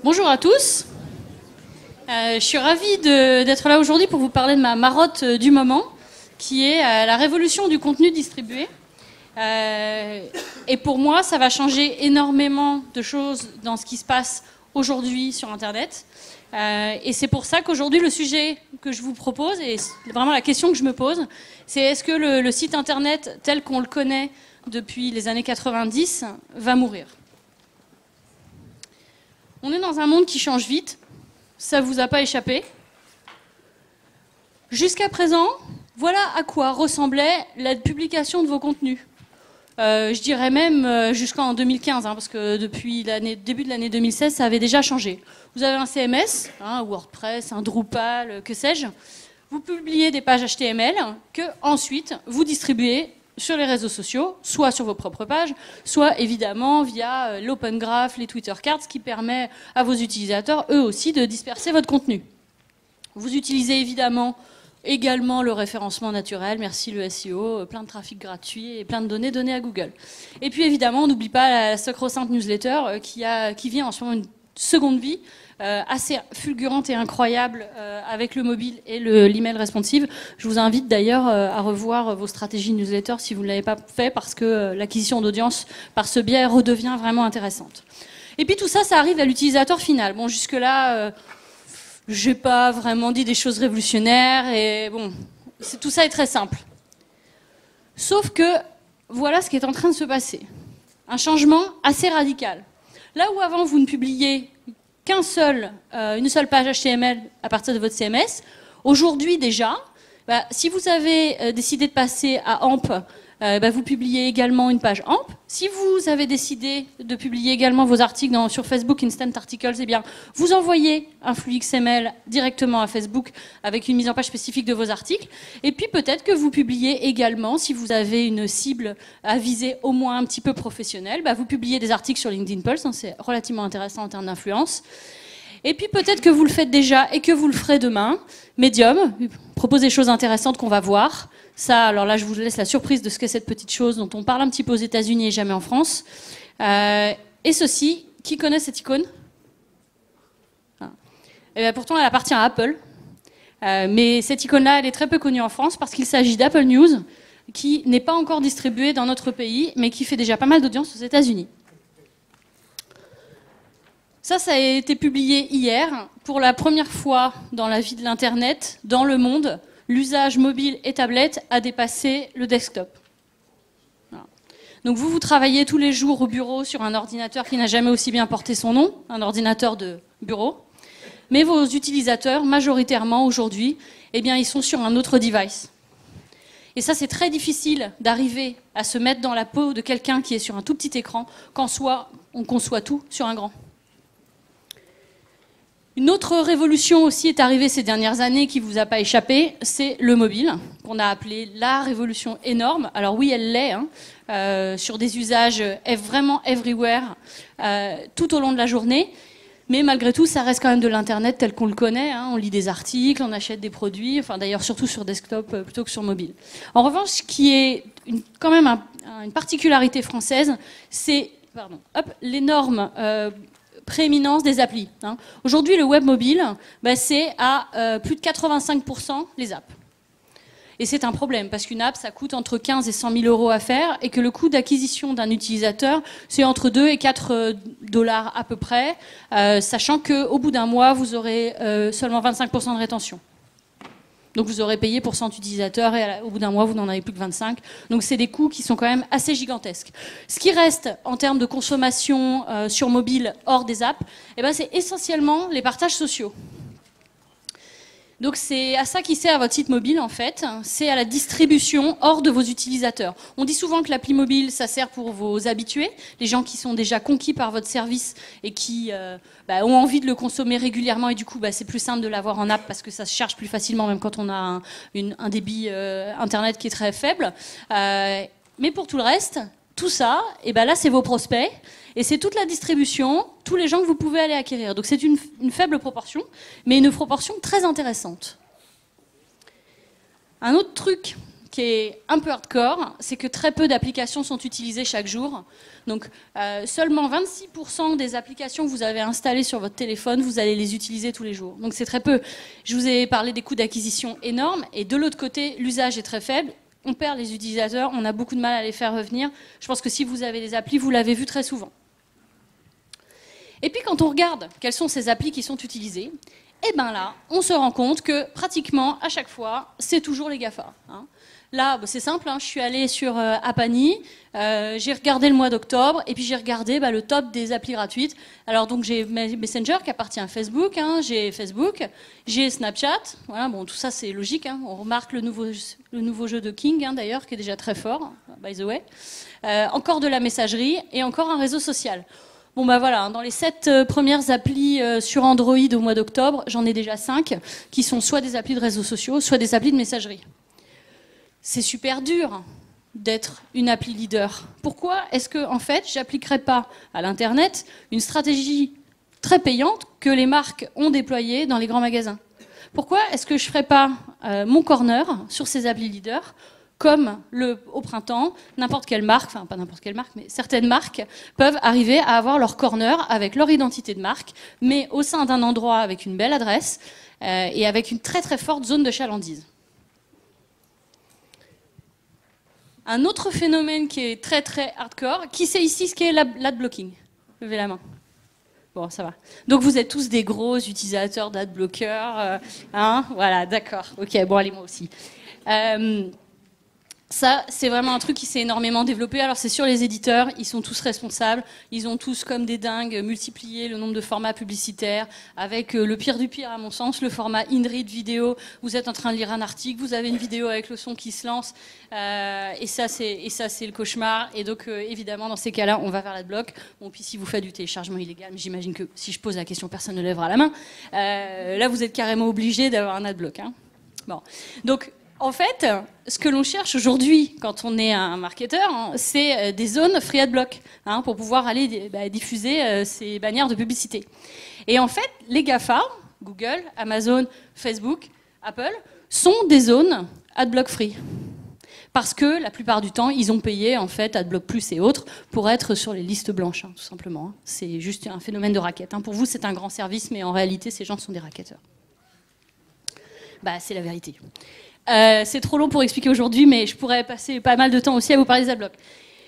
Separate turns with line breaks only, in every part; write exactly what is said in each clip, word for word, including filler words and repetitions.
Bonjour à tous. Euh, je suis ravie d'être là aujourd'hui pour vous parler de ma marotte euh, du moment, qui est euh, la révolution du contenu distribué. Euh, et pour moi, ça va changer énormément de choses dans ce qui se passe aujourd'hui sur Internet. Euh, et c'est pour ça qu'aujourd'hui, le sujet que je vous propose, et vraiment la question que je me pose, c'est est-ce que le, le site Internet tel qu'on le connaît depuis les années quatre-vingt-dix va mourir ? On est dans un monde qui change vite, ça ne vous a pas échappé. Jusqu'à présent, voilà à quoi ressemblait la publication de vos contenus. Euh, je dirais même euh, jusqu'en deux mille quinze, hein, parce que depuis le début de l'année deux mille seize, ça avait déjà changé. Vous avez un C M S, hein, WordPress, un Drupal, euh, que sais-je. Vous publiez des pages H T M L que ensuite vous distribuez sur les réseaux sociaux, soit sur vos propres pages, soit évidemment via euh, l'Open Graph, les Twitter Cards, ce qui permet à vos utilisateurs, eux aussi, de disperser votre contenu. Vous utilisez évidemment également le référencement naturel, merci le S E O, plein de trafic gratuit et plein de données données à Google. Et puis évidemment, on n'oublie pas la sacro-sainte newsletter qui, a, qui vient en ce moment une seconde vie euh, assez fulgurante et incroyable euh, avec le mobile et l'email responsive. Je vous invite d'ailleurs euh, à revoir vos stratégies newsletter si vous ne l'avez pas fait, parce que euh, l'acquisition d'audience par ce biais redevient vraiment intéressante. Et puis tout ça, ça arrive à l'utilisateur final. Bon, jusque-là... Euh, j'ai pas vraiment dit des choses révolutionnaires et bon, tout ça est très simple. Sauf que voilà ce qui est en train de se passer. Un changement assez radical. Là où avant vous ne publiez qu'un seul, euh, une seule page H T M L à partir de votre C M S, aujourd'hui déjà, bah, si vous avez euh, décidé de passer à A M P, euh, bah, vous publiez également une page A M P. Si vous avez décidé de publier également vos articles dans, sur Facebook Instant Articles, eh bien, vous envoyez un flux X M L directement à Facebook avec une mise en page spécifique de vos articles. Et puis peut-être que vous publiez également, si vous avez une cible à viser au moins un petit peu professionnelle, bah, vous publiez des articles sur LinkedIn Pulse, hein, c'est relativement intéressant en termes d'influence. Et puis peut-être que vous le faites déjà et que vous le ferez demain. Medium propose des choses intéressantes qu'on va voir. Ça, alors là, je vous laisse la surprise de ce qu'est cette petite chose dont on parle un petit peu aux États-Unis et jamais en France. Euh, et ceci, qui connaît cette icône? ah. Et bien, pourtant, elle appartient à Apple. Euh, mais cette icône-là, elle est très peu connue en France parce qu'il s'agit d'Apple News, qui n'est pas encore distribuée dans notre pays, mais qui fait déjà pas mal d'audience aux États-Unis. Ça, ça a été publié hier. Pour la première fois dans la vie de l'Internet, dans le monde, l'usage mobile et tablette a dépassé le desktop. Voilà. Donc vous, vous travaillez tous les jours au bureau sur un ordinateur qui n'a jamais aussi bien porté son nom, un ordinateur de bureau. Mais vos utilisateurs, majoritairement aujourd'hui, eh bien, ils sont sur un autre device. Et ça, c'est très difficile d'arriver à se mettre dans la peau de quelqu'un qui est sur un tout petit écran, quand soit on conçoit tout sur un grand. Une autre révolution aussi est arrivée ces dernières années qui ne vous a pas échappé, c'est le mobile, qu'on a appelé la révolution énorme. Alors oui, elle l'est, hein, euh, sur des usages vraiment everywhere, euh, tout au long de la journée. Mais malgré tout, ça reste quand même de l'Internet tel qu'on le connaît. Hein. On lit des articles, on achète des produits, enfin d'ailleurs surtout sur desktop euh, plutôt que sur mobile. En revanche, ce qui est une, quand même un, une particularité française, c'est l'énorme... Euh, prééminence des applis. Hein. Aujourd'hui, le web mobile, bah, c'est à euh, plus de quatre-vingt-cinq pour cent les apps. Et c'est un problème, parce qu'une app, ça coûte entre quinze et cent mille euros à faire, et que le coût d'acquisition d'un utilisateur, c'est entre deux et quatre dollars à peu près, euh, sachant qu'au bout d'un mois, vous aurez euh, seulement vingt-cinq pour cent de rétention. Donc vous aurez payé pour cent utilisateurs et au bout d'un mois, vous n'en avez plus que vingt-cinq. Donc c'est des coûts qui sont quand même assez gigantesques. Ce qui reste en termes de consommation euh, sur mobile hors des apps, eh ben, c'est essentiellement les partages sociaux. Donc c'est à ça qui sert votre site mobile en fait, c'est à la distribution hors de vos utilisateurs. On dit souvent que l'appli mobile, ça sert pour vos habitués, les gens qui sont déjà conquis par votre service et qui euh, bah, ont envie de le consommer régulièrement et du coup bah, c'est plus simple de l'avoir en app parce que ça se charge plus facilement même quand on a un, une, un débit euh, internet qui est très faible. Euh, mais pour tout le reste, tout ça, et ben là c'est vos prospects. Et c'est toute la distribution, tous les gens que vous pouvez aller acquérir. Donc c'est une, une faible proportion, mais une proportion très intéressante. Un autre truc qui est un peu hardcore, c'est que très peu d'applications sont utilisées chaque jour. Donc euh, seulement vingt-six pour cent des applications que vous avez installées sur votre téléphone, vous allez les utiliser tous les jours. Donc c'est très peu. Je vous ai parlé des coûts d'acquisition énormes, et de l'autre côté, l'usage est très faible. On perd les utilisateurs, on a beaucoup de mal à les faire revenir. Je pense que si vous avez des applis, vous l'avez vu très souvent. Et puis quand on regarde quelles sont ces applis qui sont utilisées, et bien là, on se rend compte que pratiquement à chaque fois, c'est toujours les GAFA. Hein. Là, bah, c'est simple, hein, je suis allée sur euh, Apani, euh, j'ai regardé le mois d'octobre, et puis j'ai regardé bah, le top des applis gratuites. Alors donc j'ai Messenger qui appartient à Facebook, hein, j'ai Facebook, j'ai Snapchat, voilà, bon, tout ça c'est logique, hein, on remarque le nouveau, le nouveau jeu de King hein, d'ailleurs, qui est déjà très fort, by the way. Euh, encore de la messagerie, et encore un réseau social. Bon bah voilà, dans les sept euh, premières applis euh, sur Android au mois d'octobre, j'en ai déjà cinq qui sont soit des applis de réseaux sociaux, soit des applis de messagerie. C'est super dur d'être une appli leader. Pourquoi est-ce que en fait, j'appliquerais pas à l'internet une stratégie très payante que les marques ont déployée dans les grands magasins? Pourquoi est-ce que je ferais pas euh, mon corner sur ces applis leaders? Comme le, au printemps, n'importe quelle marque, enfin pas n'importe quelle marque, mais certaines marques peuvent arriver à avoir leur corner avec leur identité de marque, mais au sein d'un endroit avec une belle adresse euh, et avec une très très forte zone de chalandise. Un autre phénomène qui est très très hardcore, qui sait ici ce qu'est l'adblocking? Levez la main. Bon, ça va. Donc vous êtes tous des gros utilisateurs d'adblocker, euh, hein? Voilà, d'accord. Ok, bon allez, moi aussi. Euh, Ça, c'est vraiment un truc qui s'est énormément développé. Alors, c'est sur les éditeurs, ils sont tous responsables. Ils ont tous, comme des dingues, multiplié le nombre de formats publicitaires avec le pire du pire, à mon sens, le format in-read vidéo. Vous êtes en train de lire un article, vous avez une vidéo avec le son qui se lance. Euh, et ça, c'est le cauchemar. Et donc, euh, évidemment, dans ces cas-là, on va vers l'adblock. Bon, puis si vous faites du téléchargement illégal, mais j'imagine que si je pose la question, personne ne lèvera la main. Euh, là, vous êtes carrément obligé d'avoir un adblock. Hein. Bon. Donc, en fait, ce que l'on cherche aujourd'hui, quand on est un marketeur, hein, c'est des zones free adblock, hein, pour pouvoir aller bah, diffuser euh, ces bannières de publicité. Et en fait, les GAFA, Google, Amazon, Facebook, Apple, sont des zones adblock free. Parce que la plupart du temps, ils ont payé en fait AdBlock Plus et autres pour être sur les listes blanches, hein, tout simplement. C'est juste un phénomène de racket. Hein. Pour vous, c'est un grand service, mais en réalité, ces gens sont des racketteurs. Bah, c'est la vérité. Euh, c'est trop long pour expliquer aujourd'hui, mais je pourrais passer pas mal de temps aussi à vous parler des adblocks.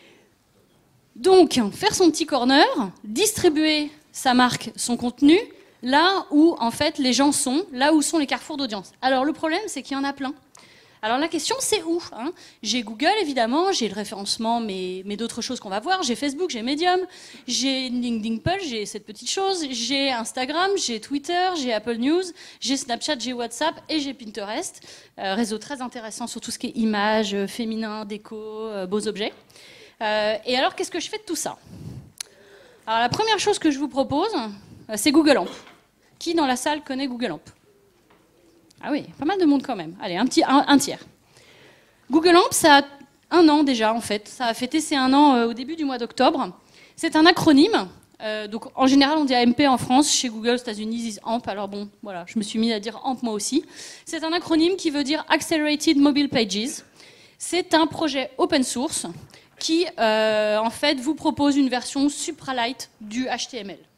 Donc, faire son petit corner, distribuer sa marque, son contenu, là où en fait les gens sont, là où sont les carrefours d'audience. Alors le problème, c'est qu'il y en a plein. Alors la question, c'est où, hein? J'ai Google, évidemment, j'ai le référencement, mais, mais d'autres choses qu'on va voir. J'ai Facebook, j'ai Medium, j'ai LinkedIn Pulse, j'ai cette petite chose. J'ai Instagram, j'ai Twitter, j'ai Apple News, j'ai Snapchat, j'ai WhatsApp et j'ai Pinterest. Euh, réseau très intéressant sur tout ce qui est images, féminin, déco, euh, beaux objets. Euh, et alors, qu'est-ce que je fais de tout ça? Alors la première chose que je vous propose, euh, c'est Google Amp. Qui dans la salle connaît Google Amp? Ah oui, pas mal de monde quand même. Allez, un, petit, un, un tiers. Google Amp, ça a un an déjà, en fait. Ça a fêté ses un an euh, au début du mois d'octobre. C'est un acronyme. Euh, donc, en général, on dit A M P en France. Chez Google, aux États-Unis, ils disent A M P. Alors bon, voilà, je me suis mis à dire A M P moi aussi. C'est un acronyme qui veut dire Accelerated Mobile Pages. C'est un projet open source qui, euh, en fait, vous propose une version supralight du H T M L.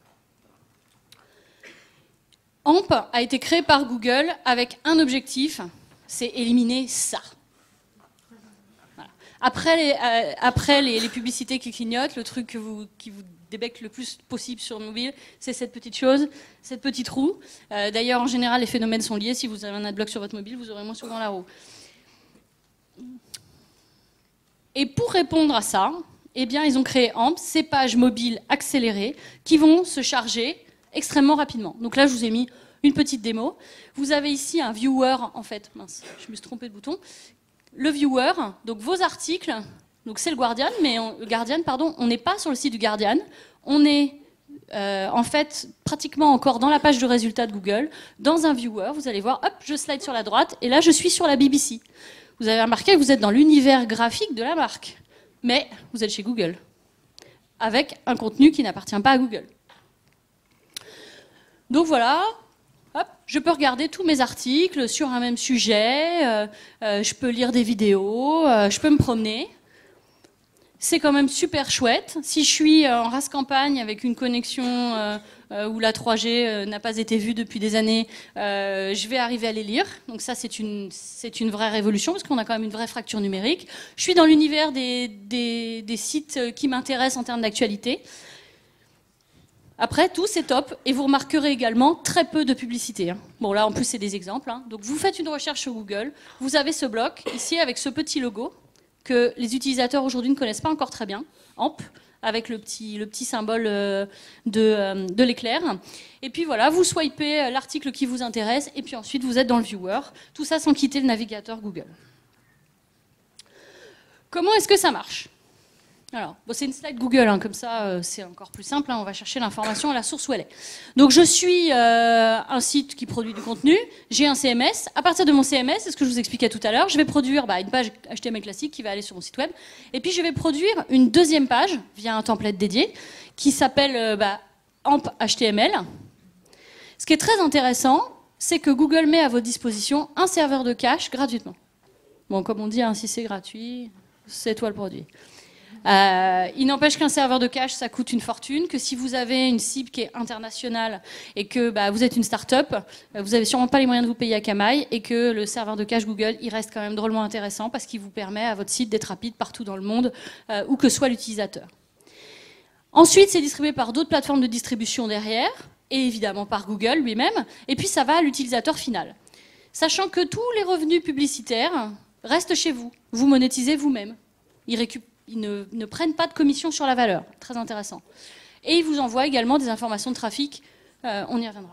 A M P a été créé par Google avec un objectif, c'est éliminer ça. Voilà. Après, les, euh, après les, les publicités qui clignotent, le truc que vous, qui vous débecte le plus possible sur mobile, c'est cette petite chose, cette petite roue. Euh, D'ailleurs, en général, les phénomènes sont liés. Si vous avez un adblock sur votre mobile, vous aurez moins souvent la roue. Et pour répondre à ça, eh bien, ils ont créé A M P, ces pages mobiles accélérées qui vont se charger extrêmement rapidement. Donc là, je vous ai mis une petite démo. Vous avez ici un viewer, en fait, mince, je me suis trompée de bouton. Le viewer, donc vos articles, donc c'est le Guardian, mais on, le Guardian, pardon, on n'est pas sur le site du Guardian, on est euh, en fait pratiquement encore dans la page de résultats de Google, dans un viewer, vous allez voir, hop, je slide sur la droite, et là je suis sur la B B C. Vous avez remarqué que vous êtes dans l'univers graphique de la marque, mais vous êtes chez Google, avec un contenu qui n'appartient pas à Google. Donc voilà, hop, je peux regarder tous mes articles sur un même sujet, euh, euh, je peux lire des vidéos, euh, je peux me promener. C'est quand même super chouette. Si je suis en race campagne avec une connexion euh, euh, où la trois G euh, n'a pas été vue depuis des années, euh, je vais arriver à les lire. Donc ça, c'est une, c'est une vraie révolution parce qu'on a quand même une vraie fracture numérique. Je suis dans l'univers des, des, des sites qui m'intéressent en termes d'actualité. Après, tout, c'est top. Et vous remarquerez également très peu de publicité. Hein. Bon, là, en plus, c'est des exemples. Hein. Donc, vous faites une recherche sur Google. Vous avez ce bloc, ici, avec ce petit logo, que les utilisateurs aujourd'hui ne connaissent pas encore très bien, A M P, avec le petit, le petit symbole de, de l'éclair. Et puis voilà, vous swipez l'article qui vous intéresse, et puis ensuite vous êtes dans le viewer. Tout ça sans quitter le navigateur Google. Comment est-ce que ça marche ? Alors, bon, c'est une slide Google, hein, comme ça euh, c'est encore plus simple, hein, on va chercher l'information à la source où elle est. Donc je suis euh, un site qui produit du contenu, j'ai un C M S, à partir de mon C M S, c'est ce que je vous expliquais tout à l'heure, je vais produire bah, une page H T M L classique qui va aller sur mon site web, et puis je vais produire une deuxième page via un template dédié qui s'appelle euh, bah, A M P H T M L. Ce qui est très intéressant, c'est que Google met à votre disposition un serveur de cache gratuitement. Bon, comme on dit, hein, si c'est gratuit, c'est toi le produit. Euh, il n'empêche qu'un serveur de cache, ça coûte une fortune, que si vous avez une cible qui est internationale et que bah, vous êtes une start-up, vous n'avez sûrement pas les moyens de vous payer à Kamaï et que le serveur de cache Google, il reste quand même drôlement intéressant parce qu'il vous permet à votre site d'être rapide partout dans le monde, euh, où que soit l'utilisateur. Ensuite, c'est distribué par d'autres plateformes de distribution derrière, et évidemment par Google lui-même, et puis ça va à l'utilisateur final. Sachant que tous les revenus publicitaires restent chez vous, vous monétisez vous-même. Ils récupèrent Ils ne, ne prennent pas de commission sur la valeur. Très intéressant. Et ils vous envoient également des informations de trafic. Euh, on y reviendra.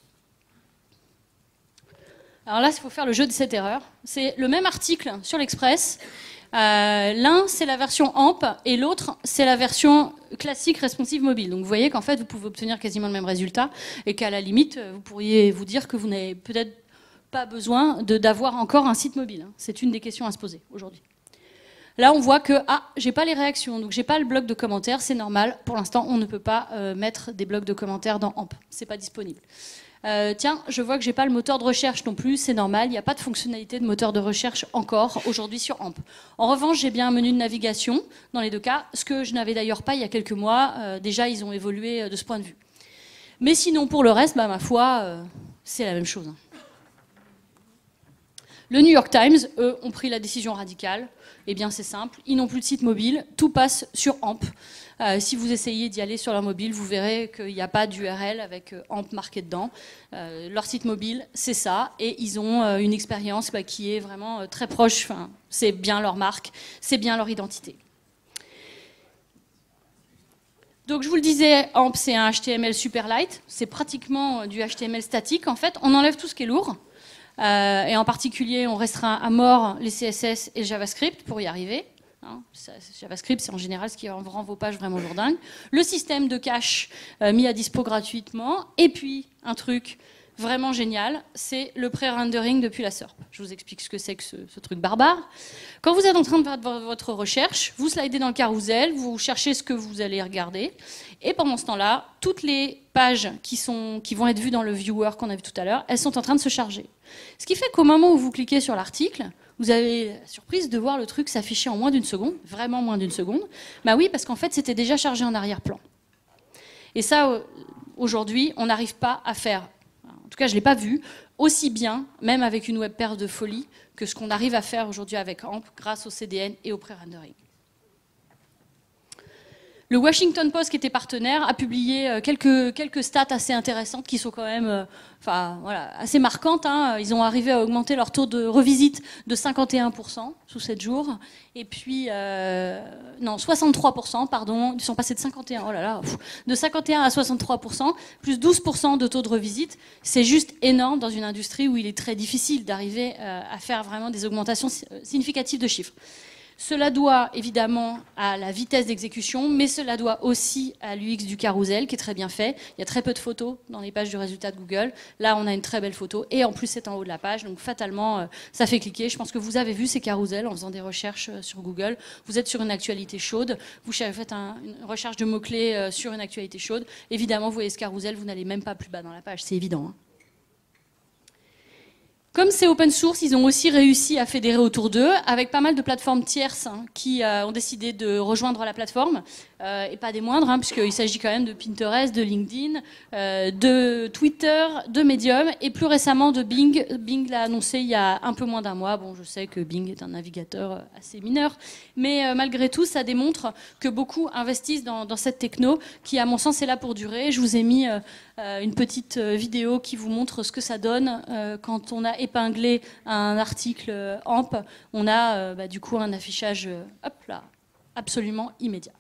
Alors là, il faut faire le jeu de cette erreur. C'est le même article sur l'Express. Euh, L'un, c'est la version A M P et l'autre, c'est la version classique responsive mobile. Donc vous voyez qu'en fait, vous pouvez obtenir quasiment le même résultat et qu'à la limite, vous pourriez vous dire que vous n'avez peut-être pas besoin d'avoir encore un site mobile. C'est une des questions à se poser aujourd'hui. Là, on voit que ah, j'ai pas les réactions, donc j'ai pas le bloc de commentaires, c'est normal. Pour l'instant, on ne peut pas euh, mettre des blocs de commentaires dans A M P, c'est pas disponible. Euh, tiens, je vois que j'ai pas le moteur de recherche non plus, c'est normal. Il n'y a pas de fonctionnalité de moteur de recherche encore aujourd'hui sur A M P. En revanche, j'ai bien un menu de navigation dans les deux cas, ce que je n'avais d'ailleurs pas il y a quelques mois. Euh, déjà, ils ont évolué de ce point de vue. Mais sinon, pour le reste, bah, ma foi, euh, c'est la même chose. Hein. Le New York Times, eux, ont pris la décision radicale. Eh bien, c'est simple, ils n'ont plus de site mobile, tout passe sur A M P. Euh, si vous essayez d'y aller sur leur mobile, vous verrez qu'il n'y a pas d'U R L avec A M P marqué dedans. Euh, leur site mobile, c'est ça, et ils ont euh, une expérience bah, qui est vraiment euh, très proche, enfin, c'est bien leur marque, c'est bien leur identité. Donc je vous le disais, A M P c'est un H T M L super light, c'est pratiquement du H T M L statique en fait, on enlève tout ce qui est lourd. Euh, et en particulier, on restreint à mort les C S S et le JavaScript pour y arriver. Hein, ça, JavaScript, c'est en général ce qui rend vos pages vraiment lourdingues. Le système de cache euh, mis à dispo gratuitement. Et puis, un truc vraiment génial, c'est le pré-rendering depuis la S E R P. Je vous explique ce que c'est que ce, ce truc barbare. Quand vous êtes en train de faire votre recherche, vous slidez dans le carrousel, vous cherchez ce que vous allez regarder. Et pendant ce temps-là, toutes les pages qui, sont, qui vont être vues dans le viewer qu'on a vu tout à l'heure, elles sont en train de se charger. Ce qui fait qu'au moment où vous cliquez sur l'article, vous avez la surprise de voir le truc s'afficher en moins d'une seconde, vraiment moins d'une seconde. Bah oui, parce qu'en fait, c'était déjà chargé en arrière-plan. Et ça, aujourd'hui, on n'arrive pas à faire, en tout cas, je ne l'ai pas vu, aussi bien, même avec une web paire de folie, que ce qu'on arrive à faire aujourd'hui avec A M P grâce au C D N et au pré-rendering. Le Washington Post, qui était partenaire, a publié quelques, quelques stats assez intéressantes qui sont quand même euh, enfin, voilà, assez marquantes. Hein. Ils ont arrivé à augmenter leur taux de revisite de cinquante et un pour cent sous sept jours. Et puis, euh, non, soixante-trois pour cent, pardon. Ils sont passés de cinquante et un, oh là là, pff, de cinquante et un à soixante-trois pour cent, plus douze pour cent de taux de revisite. C'est juste énorme dans une industrie où il est très difficile d'arriver euh, à faire vraiment des augmentations significatives de chiffres. Cela doit évidemment à la vitesse d'exécution, mais cela doit aussi à l'U X du carrousel qui est très bien fait. Il y a très peu de photos dans les pages du résultat de Google. Là, on a une très belle photo et en plus, c'est en haut de la page. Donc fatalement, ça fait cliquer. Je pense que vous avez vu ces carousels en faisant des recherches sur Google. Vous êtes sur une actualité chaude. Vous faites un, une recherche de mots-clés sur une actualité chaude. Évidemment, vous voyez ce carrousel, vous n'allez même pas plus bas dans la page. C'est évident. Hein. Comme c'est open source, ils ont aussi réussi à fédérer autour d'eux, avec pas mal de plateformes tierces hein, qui euh, ont décidé de rejoindre la plateforme, euh, et pas des moindres, hein, puisqu'il s'agit quand même de Pinterest, de LinkedIn, euh, de Twitter, de Medium, et plus récemment de Bing. Bing l'a annoncé il y a un peu moins d'un mois. Bon, je sais que Bing est un navigateur assez mineur, mais euh, malgré tout, ça démontre que beaucoup investissent dans, dans cette techno, qui, à mon sens, est là pour durer. Je vous ai mis euh, une petite vidéo qui vous montre ce que ça donne euh, quand on a épinglé un article euh, A M P. On a euh, bah, du coup un affichage euh, hop là, absolument immédiat.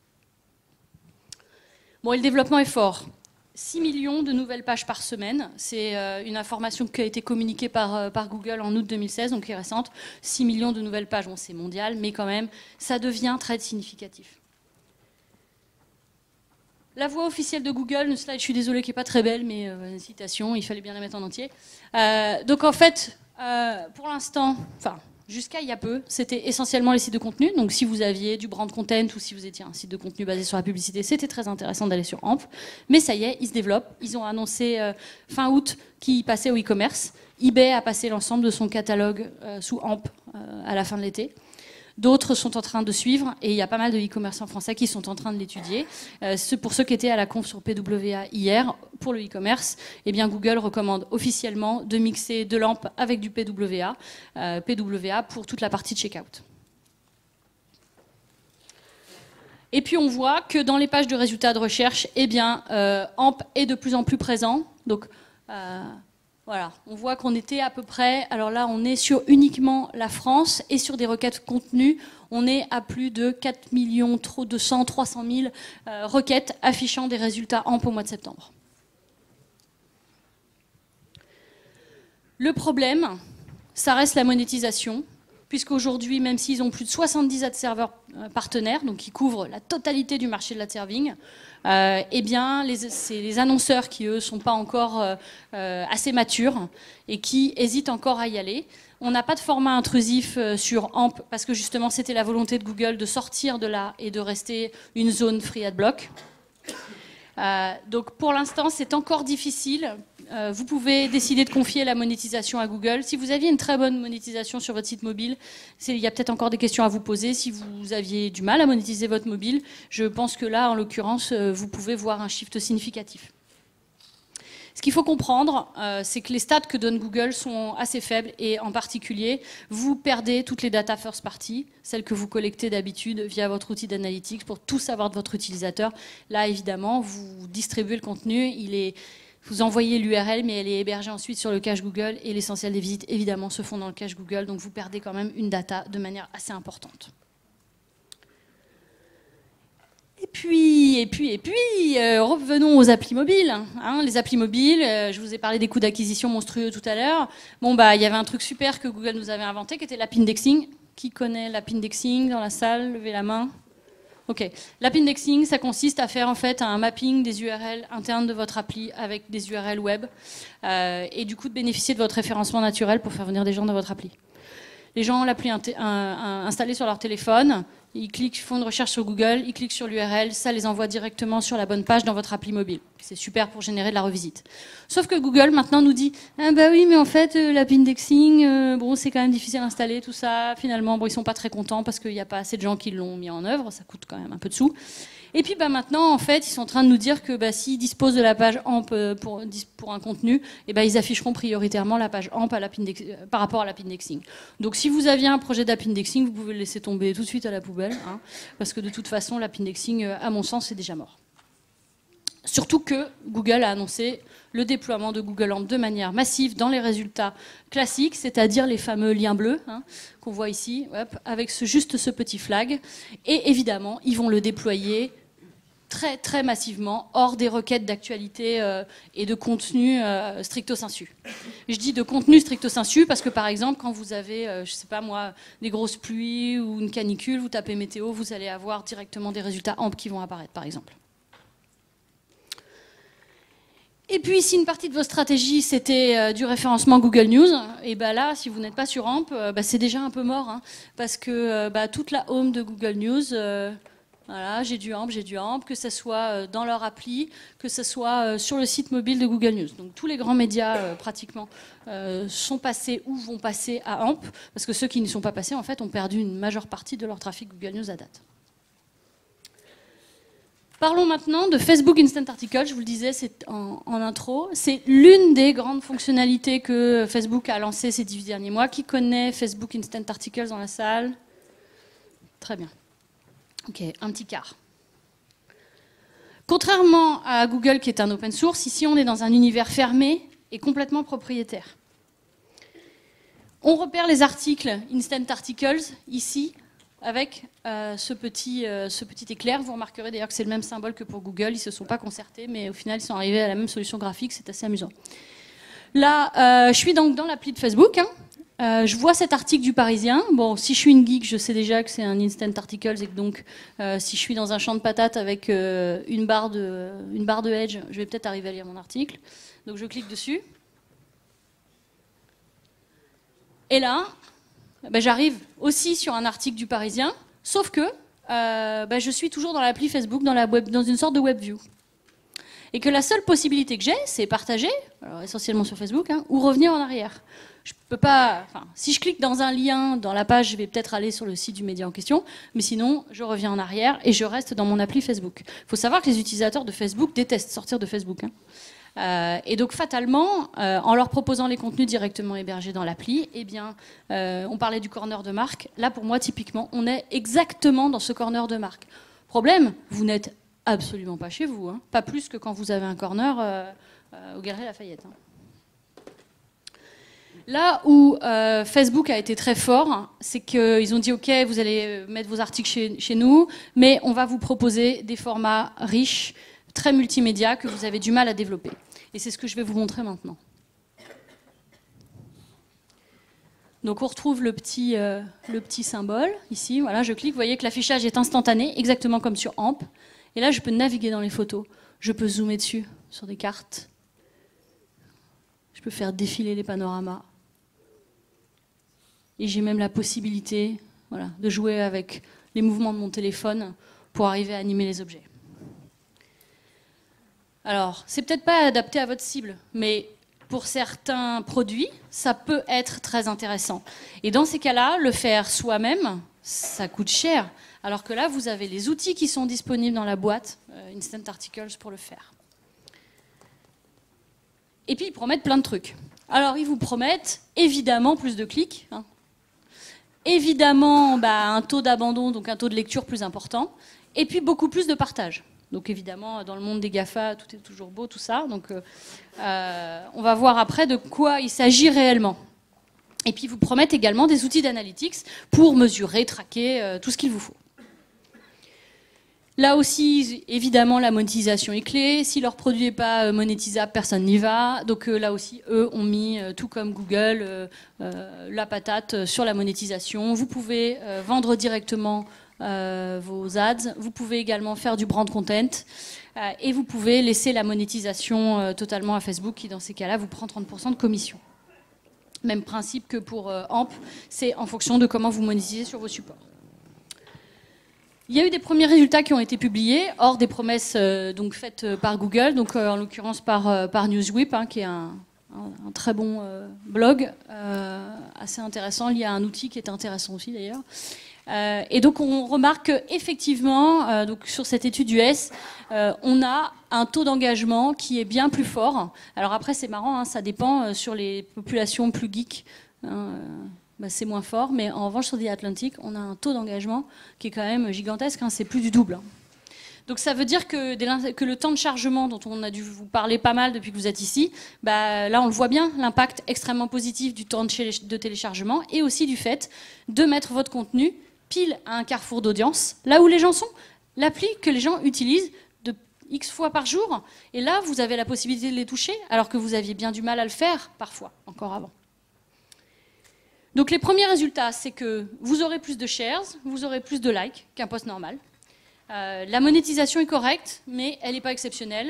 Bon, et le développement est fort. six millions de nouvelles pages par semaine. C'est euh, une information qui a été communiquée par, euh, par Google en août deux mille seize, donc qui est récente. six millions de nouvelles pages, bon, c'est mondial, mais quand même, ça devient très significatif. La voix officielle de Google, le slide, je suis désolée, qui n'est pas très belle, mais euh, citation, il fallait bien la mettre en entier. Euh, donc en fait, euh, pour l'instant, enfin, jusqu'à il y a peu, c'était essentiellement les sites de contenu. Donc si vous aviez du brand content ou si vous étiez un site de contenu basé sur la publicité, c'était très intéressant d'aller sur A M P. Mais ça y est, ils se développent. Ils ont annoncé euh, fin août qu'ils passaient au e-commerce. eBay a passé l'ensemble de son catalogue euh, sous A M P euh, à la fin de l'été. D'autres sont en train de suivre, et il y a pas mal de e-commerçants français qui sont en train de l'étudier. Euh, pour ceux qui étaient à la conf sur P W A hier, pour le e-commerce, eh bien Google recommande officiellement de mixer de l'A M P avec du P W A, euh, P W A pour toute la partie de checkout. Et puis on voit que dans les pages de résultats de recherche, eh bien, euh, A M P est de plus en plus présent. Donc, euh, voilà, on voit qu'on était à peu près, alors là on est sur uniquement la France et sur des requêtes contenu, on est à plus de quatre millions deux cents, trois cent mille euh, requêtes affichant des résultats A M P au mois de septembre. Le problème, ça reste la monétisation, puisqu'aujourd'hui, même s'ils ont plus de soixante-dix ad serveurs partenaires, donc qui couvrent la totalité du marché de l'ad serving, euh, eh bien, c'est les annonceurs qui, eux, ne sont pas encore euh, euh, assez matures et qui hésitent encore à y aller. On n'a pas de format intrusif euh, sur A M P, parce que justement, c'était la volonté de Google de sortir de là et de rester une zone free adblock. Euh, donc, pour l'instant, c'est encore difficile. Euh, vous pouvez décider de confier la monétisation à Google. Si vous aviez une très bonne monétisation sur votre site mobile, il y a peut-être encore des questions à vous poser. Si vous aviez du mal à monétiser votre mobile, je pense que là, en l'occurrence, vous pouvez voir un shift significatif. Ce qu'il faut comprendre, euh, c'est que les stats que donne Google sont assez faibles, et en particulier, vous perdez toutes les data first party, celles que vous collectez d'habitude via votre outil d'analytics pour tout savoir de votre utilisateur. Là, évidemment, vous distribuez le contenu, il est... Vous envoyez l'U R L, mais elle est hébergée ensuite sur le cache Google, et l'essentiel des visites, évidemment, se font dans le cache Google, donc vous perdez quand même une data de manière assez importante. Et puis, et puis, et puis, euh, revenons aux applis mobiles. Hein, les applis mobiles, euh, je vous ai parlé des coûts d'acquisition monstrueux tout à l'heure. Bon, bah, il y avait un truc super que Google nous avait inventé, qui était l'app indexing. Qui connaît l'app indexing dans la salle? Levez la main. Ok. L'app indexing, ça consiste à faire en fait un mapping des U R L internes de votre appli avec des U R L web, euh, et du coup de bénéficier de votre référencement naturel pour faire venir des gens dans votre appli. Les gens ont l'appli installée sur leur téléphone, ils cliquent, font une recherche sur Google, ils cliquent sur l'U R L, ça les envoie directement sur la bonne page dans votre appli mobile. C'est super pour générer de la revisite. Sauf que Google maintenant nous dit ah bah oui, mais en fait euh, l'app indexing, euh, bon c'est quand même difficile à installer, tout ça. Finalement, bon ils sont pas très contents parce qu'il n'y a pas assez de gens qui l'ont mis en œuvre, ça coûte quand même un peu de sous. Et puis bah, maintenant, en fait, ils sont en train de nous dire que bah, s'ils disposent de la page A M P pour, pour un contenu, et bah, ils afficheront prioritairement la page A M P à l'app index, par rapport à l'app indexing. Donc si vous aviez un projet d'app indexing, vous pouvez le laisser tomber tout de suite à la poubelle, hein, parce que de toute façon, l'app indexing, à mon sens, c'est déjà mort. Surtout que Google a annoncé le déploiement de Google A M P de manière massive dans les résultats classiques, c'est-à-dire les fameux liens bleus hein, qu'on voit ici, hop, avec ce, juste ce petit flag. Et évidemment, ils vont le déployer très très massivement hors des requêtes d'actualité euh, et de contenu euh, stricto sensu. Je dis de contenu stricto sensu parce que par exemple quand vous avez, euh, je sais pas moi, des grosses pluies ou une canicule, vous tapez météo, vous allez avoir directement des résultats A M P qui vont apparaître par exemple. Et puis, si une partie de vos stratégies, c'était euh, du référencement Google News, et ben là, si vous n'êtes pas sur A M P, euh, bah, c'est déjà un peu mort, hein, parce que euh, bah, toute la home de Google News, euh, Voilà, j'ai du AMP, j'ai du AMP, que ce soit dans leur appli, que ce soit sur le site mobile de Google News. Donc tous les grands médias, euh, pratiquement, euh, sont passés ou vont passer à AMP, parce que ceux qui n'y sont pas passés, en fait, ont perdu une majeure partie de leur trafic Google News à date. Parlons maintenant de Facebook Instant Articles. Je vous le disais c'est en, en intro. C'est l'une des grandes fonctionnalités que Facebook a lancées ces dix derniers mois. Qui connaît Facebook Instant Articles dans la salle? Très bien. Ok, un petit quart. Contrairement à Google qui est un open source, ici on est dans un univers fermé et complètement propriétaire. On repère les articles Instant Articles ici avec euh, ce, petit, euh, ce petit éclair. Vous remarquerez d'ailleurs que c'est le même symbole que pour Google. Ils ne se sont pas concertés, mais au final ils sont arrivés à la même solution graphique. C'est assez amusant. Là, euh, je suis donc dans l'appli de Facebook. Hein. Euh, je vois cet article du Parisien. Bon, si je suis une geek, je sais déjà que c'est un Instant Articles et que donc euh, si je suis dans un champ de patates avec euh, une, barre de, une barre de Edge, je vais peut-être arriver à lire mon article. Donc je clique dessus. Et là, ben, j'arrive aussi sur un article du Parisien, sauf que euh, ben, je suis toujours dans l'appli Facebook, dans, la web, dans une sorte de web view. Et que la seule possibilité que j'ai, c'est partager, alors essentiellement sur Facebook, hein, ou revenir en arrière. Je peux pas, enfin, si je clique dans un lien dans la page, je vais peut-être aller sur le site du média en question, mais sinon, je reviens en arrière et je reste dans mon appli Facebook. Il faut savoir que les utilisateurs de Facebook détestent sortir de Facebook. Hein. Euh, et donc, fatalement, euh, en leur proposant les contenus directement hébergés dans l'appli, eh bien, euh, on parlait du corner de marque. Là, pour moi, typiquement, on est exactement dans ce corner de marque. Problème, vous n'êtes absolument pas chez vous. Hein. Pas plus que quand vous avez un corner euh, euh, aux Galeries Lafayette. Hein. Là où euh, Facebook a été très fort, c'est qu'ils ont dit « Ok, vous allez mettre vos articles chez, chez nous, mais on va vous proposer des formats riches, très multimédia, que vous avez du mal à développer. » Et c'est ce que je vais vous montrer maintenant. Donc on retrouve le petit, euh, le petit symbole, ici. Voilà, je clique, vous voyez que l'affichage est instantané, exactement comme sur AMP. Et là, je peux naviguer dans les photos. Je peux zoomer dessus, sur des cartes. Je peux faire défiler les panoramas. Et j'ai même la possibilité voilà, de jouer avec les mouvements de mon téléphone pour arriver à animer les objets. Alors, c'est peut-être pas adapté à votre cible, mais pour certains produits, ça peut être très intéressant. Et dans ces cas-là, le faire soi-même, ça coûte cher. Alors que là, vous avez les outils qui sont disponibles dans la boîte, euh, Instant Articles, pour le faire. Et puis, ils promettent plein de trucs. Alors, ils vous promettent, évidemment, plus de clics. Hein. Évidemment, bah, un taux d'abandon, donc un taux de lecture plus important. Et puis, beaucoup plus de partage. Donc, évidemment, dans le monde des GAFA, tout est toujours beau, tout ça. Donc, euh, on va voir après de quoi il s'agit réellement. Et puis, ils vous promettent également des outils d'analytics pour mesurer, traquer euh, tout ce qu'il vous faut. Là aussi, évidemment, la monétisation est clé. Si leur produit n'est pas monétisable, personne n'y va. Donc euh, là aussi, eux ont mis, euh, tout comme Google, euh, euh, la patate sur la monétisation. Vous pouvez euh, vendre directement euh, vos ads. Vous pouvez également faire du brand content. Euh, et vous pouvez laisser la monétisation euh, totalement à Facebook, qui dans ces cas-là vous prend trente pour cent de commission. Même principe que pour euh, AMP, c'est en fonction de comment vous monétisez sur vos supports. Il y a eu des premiers résultats qui ont été publiés, hors des promesses euh, donc, faites euh, par Google, donc, euh, en l'occurrence par, euh, par Newswhip, hein, qui est un, un, un très bon euh, blog, euh, assez intéressant. Il y a un outil qui est intéressant aussi d'ailleurs. Euh, et donc on remarque qu'effectivement, euh, donc, sur cette étude U S, euh, on a un taux d'engagement qui est bien plus fort. Alors après c'est marrant, hein, ça dépend euh, sur les populations plus geeks. Hein, euh, Bah, c'est moins fort, mais en revanche sur The Atlantic, on a un taux d'engagement qui est quand même gigantesque, hein, c'est plus du double. Hein. Donc ça veut dire que, que le temps de chargement dont on a dû vous parler pas mal depuis que vous êtes ici, bah, là on le voit bien, l'impact extrêmement positif du temps de téléchargement et aussi du fait de mettre votre contenu pile à un carrefour d'audience, là où les gens sont, l'appli que les gens utilisent de X fois par jour, et là vous avez la possibilité de les toucher, alors que vous aviez bien du mal à le faire parfois, encore avant. Donc les premiers résultats, c'est que vous aurez plus de shares, vous aurez plus de likes qu'un post normal. Euh, la monétisation est correcte, mais elle n'est pas exceptionnelle.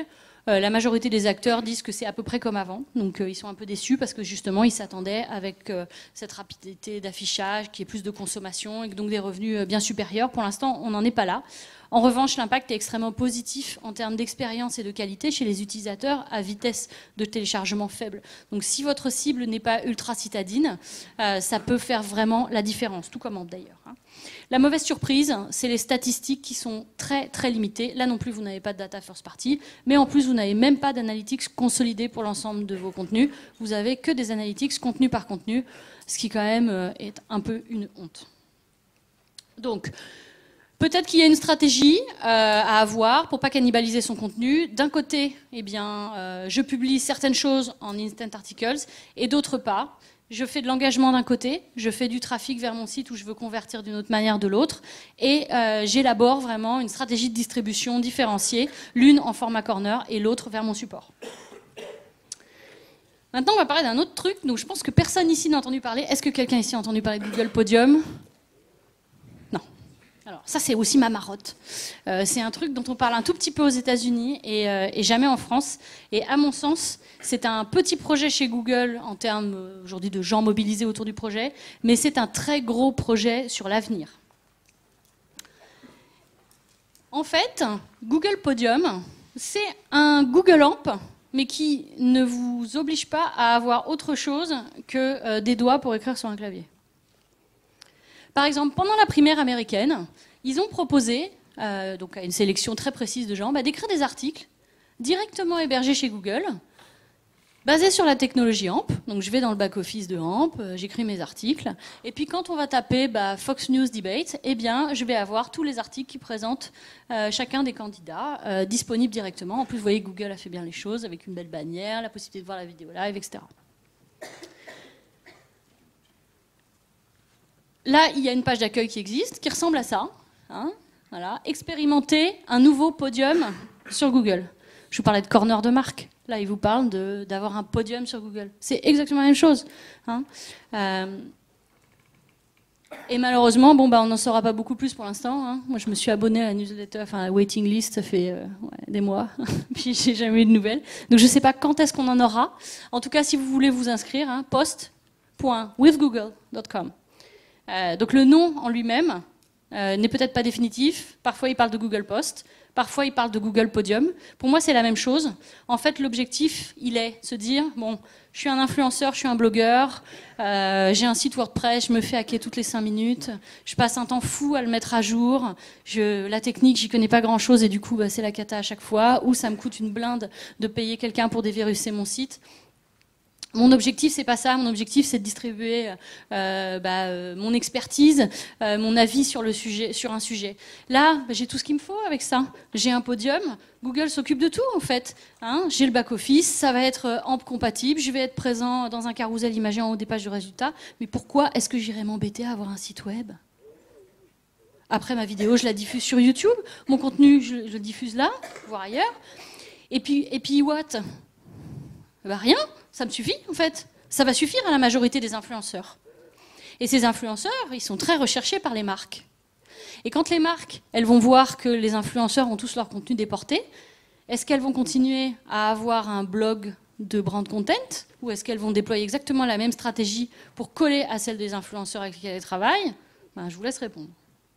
Euh, la majorité des acteurs disent que c'est à peu près comme avant, donc euh, ils sont un peu déçus parce que justement ils s'attendaient avec euh, cette rapidité d'affichage, qui est plus de consommation et donc des revenus euh, bien supérieurs. Pour l'instant, on n'en est pas là. En revanche, l'impact est extrêmement positif en termes d'expérience et de qualité chez les utilisateurs à vitesse de téléchargement faible. Donc si votre cible n'est pas ultra citadine, euh, ça peut faire vraiment la différence, tout comme Amp d'ailleurs. Hein. La mauvaise surprise, c'est les statistiques qui sont très très limitées. Là non plus, vous n'avez pas de data first party, mais en plus, vous n'avez même pas d'analytics consolidés pour l'ensemble de vos contenus. Vous avez que des analytics contenu par contenu, ce qui quand même euh, est un peu une honte. Donc, peut-être qu'il y a une stratégie euh, à avoir pour ne pas cannibaliser son contenu. D'un côté, eh bien, euh, je publie certaines choses en instant articles et d'autre part, je fais de l'engagement d'un côté, je fais du trafic vers mon site où je veux convertir d'une autre manière de l'autre et euh, j'élabore vraiment une stratégie de distribution différenciée, l'une en format corner et l'autre vers mon support. Maintenant, on va parler d'un autre truc, donc je pense que personne ici n'a entendu parler. Est-ce que quelqu'un ici a entendu parler de Google Podium ? Alors ça, c'est aussi ma marotte. Euh, c'est un truc dont on parle un tout petit peu aux États-Unis et, euh, et jamais en France. Et à mon sens, c'est un petit projet chez Google en termes euh, aujourd'hui de gens mobilisés autour du projet, mais c'est un très gros projet sur l'avenir. En fait, Google Podium, c'est un Google Amp, mais qui ne vous oblige pas à avoir autre chose que euh, des doigts pour écrire sur un clavier. Par exemple, pendant la primaire américaine, ils ont proposé, euh, donc à une sélection très précise de gens, bah, d'écrire des articles directement hébergés chez Google, basés sur la technologie Amp. Donc je vais dans le back-office de Amp, euh, j'écris mes articles, et puis quand on va taper bah, Fox News Debate, eh bien, je vais avoir tous les articles qui présentent euh, chacun des candidats euh, disponibles directement. En plus, vous voyez, Google a fait bien les choses, avec une belle bannière, la possibilité de voir la vidéo live, et cetera. Là, il y a une page d'accueil qui existe, qui ressemble à ça. Hein, voilà. Expérimenter un nouveau podium sur Google. Je vous parlais de corner de marque. Là, il vous parle d'avoir un podium sur Google. C'est exactement la même chose. Hein. Euh, et malheureusement, bon, bah, on n'en saura pas beaucoup plus pour l'instant. Hein. Moi, je me suis abonnée à la newsletter, enfin à la waiting list, ça fait euh, ouais, des mois. Puis, j'ai jamais eu de nouvelles. Donc, je ne sais pas quand est-ce qu'on en aura. En tout cas, si vous voulez vous inscrire, hein, post point with google point com. Euh, donc le nom en lui-même euh, n'est peut-être pas définitif. Parfois il parle de Google Post, parfois il parle de Google Podium. Pour moi c'est la même chose. En fait l'objectif il est de se dire bon, je suis un influenceur, je suis un blogueur, euh, j'ai un site WordPress, je me fais hacker toutes les cinq minutes, je passe un temps fou à le mettre à jour, je, la technique j'y connais pas grand chose et du coup bah, c'est la cata à chaque fois, ou ça me coûte une blinde de payer quelqu'un pour déviruser mon site. Mon objectif, c'est pas ça. Mon objectif, c'est de distribuer euh, bah, euh, mon expertise, euh, mon avis sur, le sujet, sur un sujet. Là, bah, j'ai tout ce qu'il me faut avec ça. J'ai un podium. Google s'occupe de tout, en fait. Hein, j'ai le back-office. Ça va être euh, Amp compatible. Je vais être présent dans un carrousel imagé en haut des pages de résultats. Mais pourquoi est-ce que j'irais m'embêter à avoir un site web ? Après ma vidéo, je la diffuse sur YouTube. Mon contenu, je, je le diffuse là, voire ailleurs. Et puis, et puis what ? Bah, rien. Ça me suffit, en fait. Ça va suffire à la majorité des influenceurs. Et ces influenceurs, ils sont très recherchés par les marques. Et quand les marques, elles vont voir que les influenceurs ont tous leur contenu déporté, est-ce qu'elles vont continuer à avoir un blog de brand content ou est-ce qu'elles vont déployer exactement la même stratégie pour coller à celle des influenceurs avec lesquels elles travaillent ? Ben, je vous laisse répondre.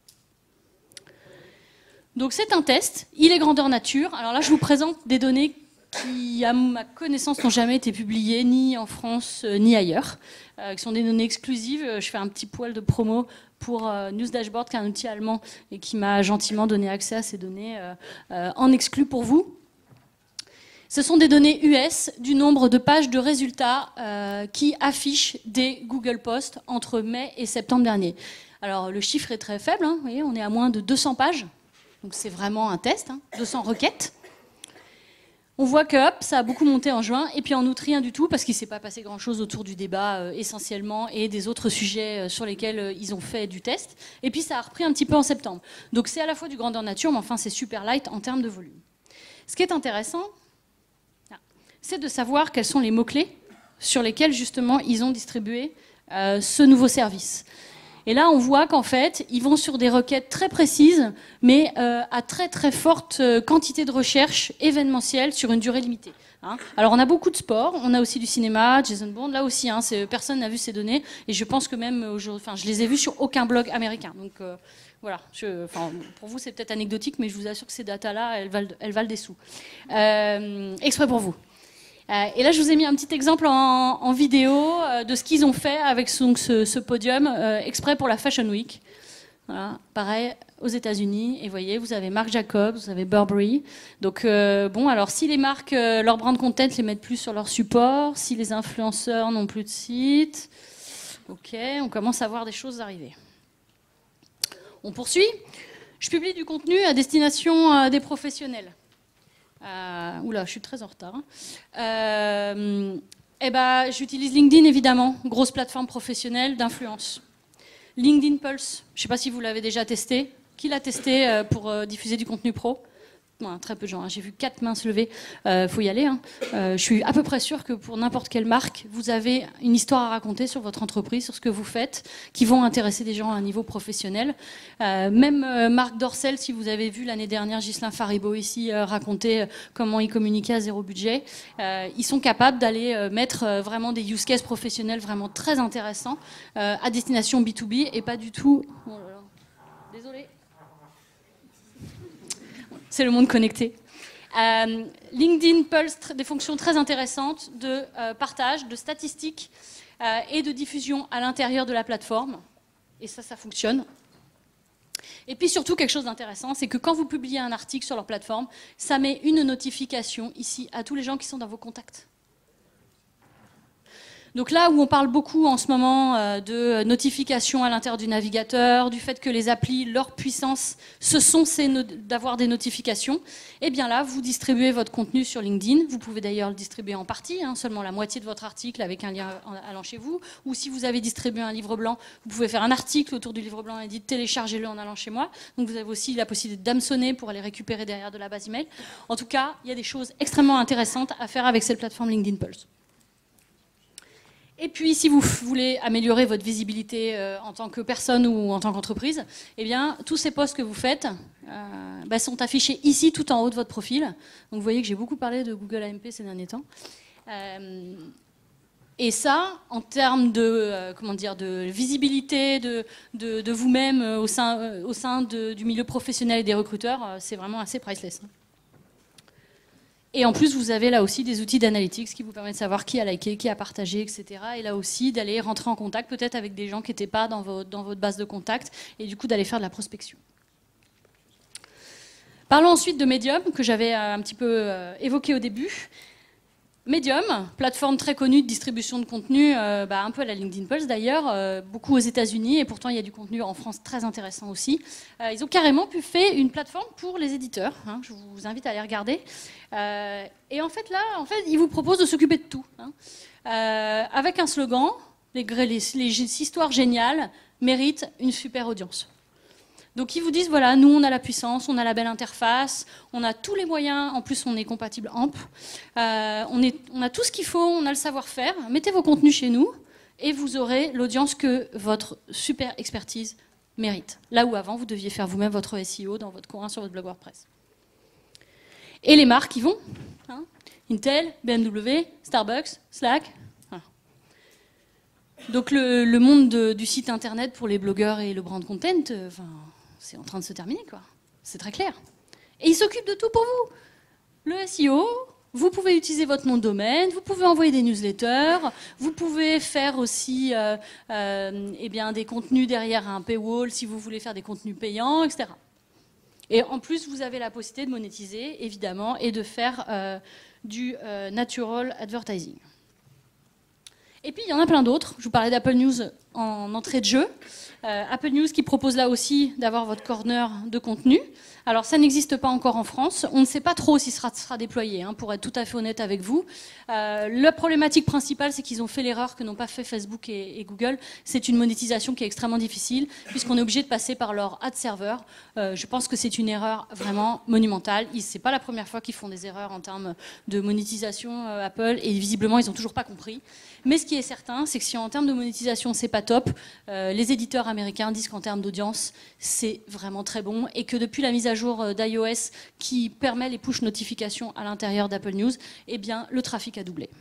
Donc c'est un test, il est grandeur nature. Alors là, je vous présente des données qui, à ma connaissance, n'ont jamais été publiées, ni en France, euh, ni ailleurs, euh, qui sont des données exclusives. Je fais un petit poil de promo pour euh, News Dashboard, qui est un outil allemand, et qui m'a gentiment donné accès à ces données euh, euh, en exclu pour vous. Ce sont des données U S du nombre de pages de résultats euh, qui affichent des Google Posts entre mai et septembre dernier. Alors, le chiffre est très faible, hein, vous voyez, on est à moins de deux cents pages, donc c'est vraiment un test, hein, deux cents requêtes. On voit que hop, ça a beaucoup monté en juin, et puis en août, rien du tout, parce qu'il ne s'est pas passé grand-chose autour du débat euh, essentiellement, et des autres sujets euh, sur lesquels euh, ils ont fait du test. Et puis ça a repris un petit peu en septembre. Donc c'est à la fois du grandeur nature, mais enfin c'est super light en termes de volume. Ce qui est intéressant, c'est de savoir quels sont les mots-clés sur lesquels justement ils ont distribué euh, ce nouveau service. Et là, on voit qu'en fait, ils vont sur des requêtes très précises, mais euh, à très très forte quantité de recherche événementielle sur une durée limitée. Hein. Alors, on a beaucoup de sport, on a aussi du cinéma, Jason Bourne, là aussi, hein, personne n'a vu ces données, et je pense que même, enfin, je les ai vues sur aucun blog américain. Donc, euh, voilà, je, enfin, pour vous, c'est peut-être anecdotique, mais je vous assure que ces datas-là, elles valent, elles valent des sous. Euh, exprès pour vous. Euh, et là, je vous ai mis un petit exemple en, en vidéo euh, de ce qu'ils ont fait avec donc, ce, ce podium euh, exprès pour la Fashion Week. Voilà, pareil, aux États-Unis. Et vous voyez, vous avez Marc Jacobs, vous avez Burberry. Donc, euh, bon, alors si les marques, euh, leur brand content les mettent plus sur leur support, si les influenceurs n'ont plus de site, ok, on commence à voir des choses arriver. On poursuit. Je publie du contenu à destination euh, des professionnels. Euh, oula, je suis très en retard. Hein. Euh, eh ben, j'utilise LinkedIn, évidemment, grosse plateforme professionnelle d'influence. LinkedIn Pulse, je ne sais pas si vous l'avez déjà testé. Qui l'a testé euh, pour euh, diffuser du contenu pro? Ouais, très peu de gens, hein. J'ai vu quatre mains se lever. Il euh, faut y aller. Hein. Euh, je suis à peu près sûre que pour n'importe quelle marque, vous avez une histoire à raconter sur votre entreprise, sur ce que vous faites, qui vont intéresser des gens à un niveau professionnel. Euh, même euh, Marc Dorcel, si vous avez vu l'année dernière Ghislain Faribault ici euh, raconter euh, comment il communiquait à zéro budget, euh, ils sont capables d'aller euh, mettre euh, vraiment des use cases professionnels vraiment très intéressants euh, à destination B deux B et pas du tout... Oh là là. Désolée. C'est le monde connecté. Euh, LinkedIn Pulse, des fonctions très intéressantes de euh, partage, de statistiques euh, et de diffusion à l'intérieur de la plateforme. Et ça, ça fonctionne. Et puis surtout, quelque chose d'intéressant, c'est que quand vous publiez un article sur leur plateforme, ça met une notification ici à tous les gens qui sont dans vos contacts. Donc là où on parle beaucoup en ce moment euh, de notifications à l'intérieur du navigateur, du fait que les applis, leur puissance, ce sont no d'avoir des notifications, et bien là, vous distribuez votre contenu sur LinkedIn. Vous pouvez d'ailleurs le distribuer en partie, hein, seulement la moitié de votre article avec un lien allant chez vous. Ou si vous avez distribué un livre blanc, vous pouvez faire un article autour du livre blanc et dire téléchargez-le en allant chez moi. Donc vous avez aussi la possibilité d'hameçonner pour aller récupérer derrière de la base email. En tout cas, il y a des choses extrêmement intéressantes à faire avec cette plateforme LinkedIn Pulse. Et puis, si vous voulez améliorer votre visibilité euh, en tant que personne ou en tant qu'entreprise, eh bien, tous ces posts que vous faites euh, bah, sont affichés ici, tout en haut de votre profil. Donc, vous voyez que j'ai beaucoup parlé de Google A M P ces derniers temps. Euh, et ça, en termes de, euh, comment dire, de visibilité de, de, de vous-même euh, au sein, euh, au sein de, du milieu professionnel et des recruteurs, euh, c'est vraiment assez priceless. Et en plus, vous avez là aussi des outils d'analytics qui vous permettent de savoir qui a liké, qui a partagé, et cetera. Et là aussi, d'aller rentrer en contact peut-être avec des gens qui n'étaient pas dans votre, dans votre base de contact et du coup d'aller faire de la prospection. Parlons ensuite de Medium, que j'avais un petit peu euh, évoqué au début. Medium, plateforme très connue de distribution de contenu, euh, bah, un peu à la LinkedIn Pulse d'ailleurs, euh, beaucoup aux États-Unis, et pourtant il y a du contenu en France très intéressant aussi. Euh, ils ont carrément pu faire une plateforme pour les éditeurs, hein, je vous invite à aller regarder. Euh, et en fait là, en fait, ils vous proposent de s'occuper de tout, hein, euh, avec un slogan, les, les, les histoires géniales méritent une super audience. Donc ils vous disent, voilà, nous on a la puissance, on a la belle interface, on a tous les moyens, en plus on est compatible A M P, euh, on, est, on a tout ce qu'il faut, on a le savoir-faire, mettez vos contenus chez nous et vous aurez l'audience que votre super expertise mérite. Là où avant vous deviez faire vous-même votre S E O dans votre coin sur votre blog WordPress. Et les marques y vont, hein, Intel, B M W, Starbucks, Slack. Voilà. Donc le, le monde de, du site internet pour les blogueurs et le brand content, euh, enfin, c'est en train de se terminer, quoi. C'est très clair. Et ils s'occupent de tout pour vous. Le S E O, vous pouvez utiliser votre nom de domaine, vous pouvez envoyer des newsletters, vous pouvez faire aussi euh, euh, eh bien, des contenus derrière un paywall si vous voulez faire des contenus payants, et cetera. Et en plus, vous avez la possibilité de monétiser, évidemment, et de faire euh, du euh, natural advertising. Et puis, il y en a plein d'autres. Je vous parlais d'Apple News en entrée de jeu. Euh, Apple News qui propose là aussi d'avoir votre corner de contenu. Alors, ça n'existe pas encore en France. On ne sait pas trop si ce sera, sera déployé, hein, pour être tout à fait honnête avec vous. Euh, la problématique principale, c'est qu'ils ont fait l'erreur que n'ont pas fait Facebook et, et Google. C'est une monétisation qui est extrêmement difficile, puisqu'on est obligé de passer par leur ad server. Euh, je pense que c'est une erreur vraiment monumentale. Ce n'est pas la première fois qu'ils font des erreurs en termes de monétisation, euh, Apple, et visiblement, ils n'ont toujours pas compris. Mais ce qui est certain, c'est que si en termes de monétisation, c'est pas pas top. Euh, les éditeurs américains disent qu'en termes d'audience, c'est vraiment très bon et que depuis la mise à jour d'iOS qui permet les push notifications à l'intérieur d'Apple News, eh bien, le trafic a doublé.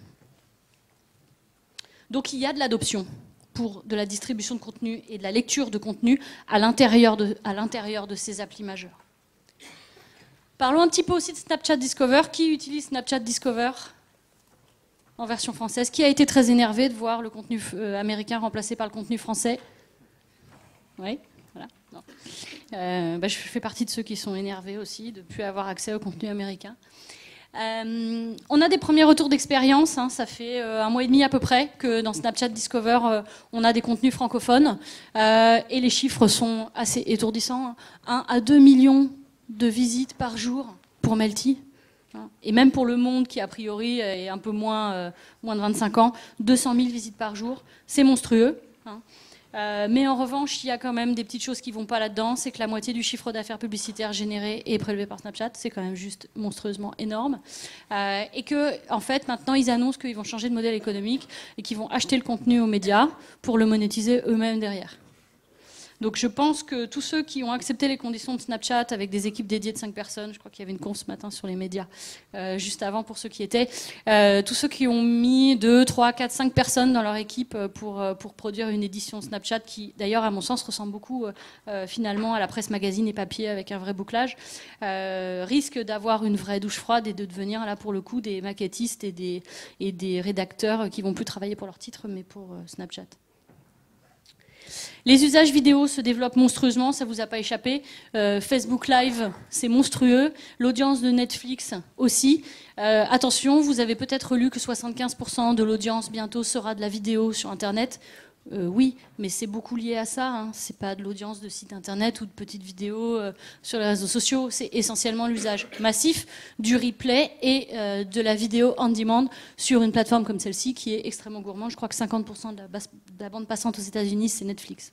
Donc il y a de l'adoption pour de la distribution de contenu et de la lecture de contenu à l'intérieur de, à l'intérieur de ces applis majeures. Parlons un petit peu aussi de Snapchat Discover. Qui utilise Snapchat Discover en version française? Qui a été très énervé de voir le contenu euh, américain remplacé par le contenu français? Oui, voilà. Non. Euh, bah, je fais partie de ceux qui sont énervés aussi de ne plus avoir accès au contenu américain. Euh, on a des premiers retours d'expérience, hein, ça fait euh, un mois et demi à peu près que dans Snapchat Discover, euh, on a des contenus francophones euh, et les chiffres sont assez étourdissants. un à deux millions de visites par jour pour Melty. Et même pour Le Monde, qui a priori est un peu moins, euh, moins de vingt-cinq ans, deux cent mille visites par jour, c'est monstrueux. Hein. Euh, mais en revanche, il y a quand même des petites choses qui ne vont pas là-dedans. C'est que la moitié du chiffre d'affaires publicitaire généré est prélevé par Snapchat. C'est quand même juste monstrueusement énorme. Euh, et que, en fait, maintenant, ils annoncent qu'ils vont changer de modèle économique et qu'ils vont acheter le contenu aux médias pour le monétiser eux-mêmes derrière. Donc je pense que tous ceux qui ont accepté les conditions de Snapchat avec des équipes dédiées de cinq personnes, je crois qu'il y avait une conf ce matin sur les médias, euh, juste avant pour ceux qui étaient, euh, tous ceux qui ont mis deux, trois, quatre, cinq personnes dans leur équipe pour, pour produire une édition Snapchat qui, d'ailleurs, à mon sens, ressemble beaucoup euh, finalement à la presse magazine et papier avec un vrai bouclage, euh, risquent d'avoir une vraie douche froide et de devenir là pour le coup des maquettistes et des, et des rédacteurs qui vont plus travailler pour leur titre mais pour euh, Snapchat. Les usages vidéo se développent monstrueusement, ça ne vous a pas échappé. Euh, Facebook Live, c'est monstrueux. L'audience de Netflix aussi. Euh, attention, vous avez peut-être lu que soixante-quinze pour cent de l'audience bientôt sera de la vidéo sur Internet. Euh, oui, mais c'est beaucoup lié à ça. Hein. Ce n'est pas de l'audience de sites Internet ou de petites vidéos euh, sur les réseaux sociaux. C'est essentiellement l'usage massif du replay et euh, de la vidéo on demand sur une plateforme comme celle-ci qui est extrêmement gourmande. Je crois que cinquante pour cent de la, base, de la bande passante aux États-Unis, c'est Netflix.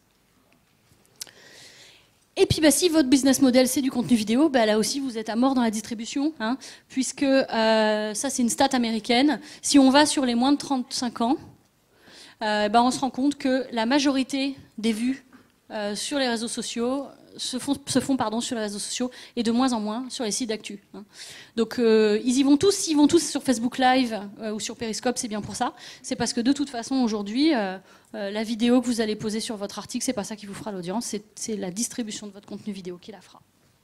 Et puis bah, si votre business model c'est du contenu vidéo, bah, là aussi vous êtes à mort dans la distribution, hein, puisque euh, ça c'est une stat américaine. Si on va sur les moins de trente-cinq ans, euh, bah, on se rend compte que la majorité des vues euh, sur les réseaux sociaux se font, se font pardon, sur les réseaux sociaux et de moins en moins sur les sites d'actu. Hein. Donc euh, ils y vont tous, ils vont tous sur Facebook Live euh, ou sur Periscope, c'est bien pour ça. C'est parce que de toute façon aujourd'hui, euh, euh, la vidéo que vous allez poser sur votre article, c'est pas ça qui vous fera l'audience, c'est la distribution de votre contenu vidéo qui la fera.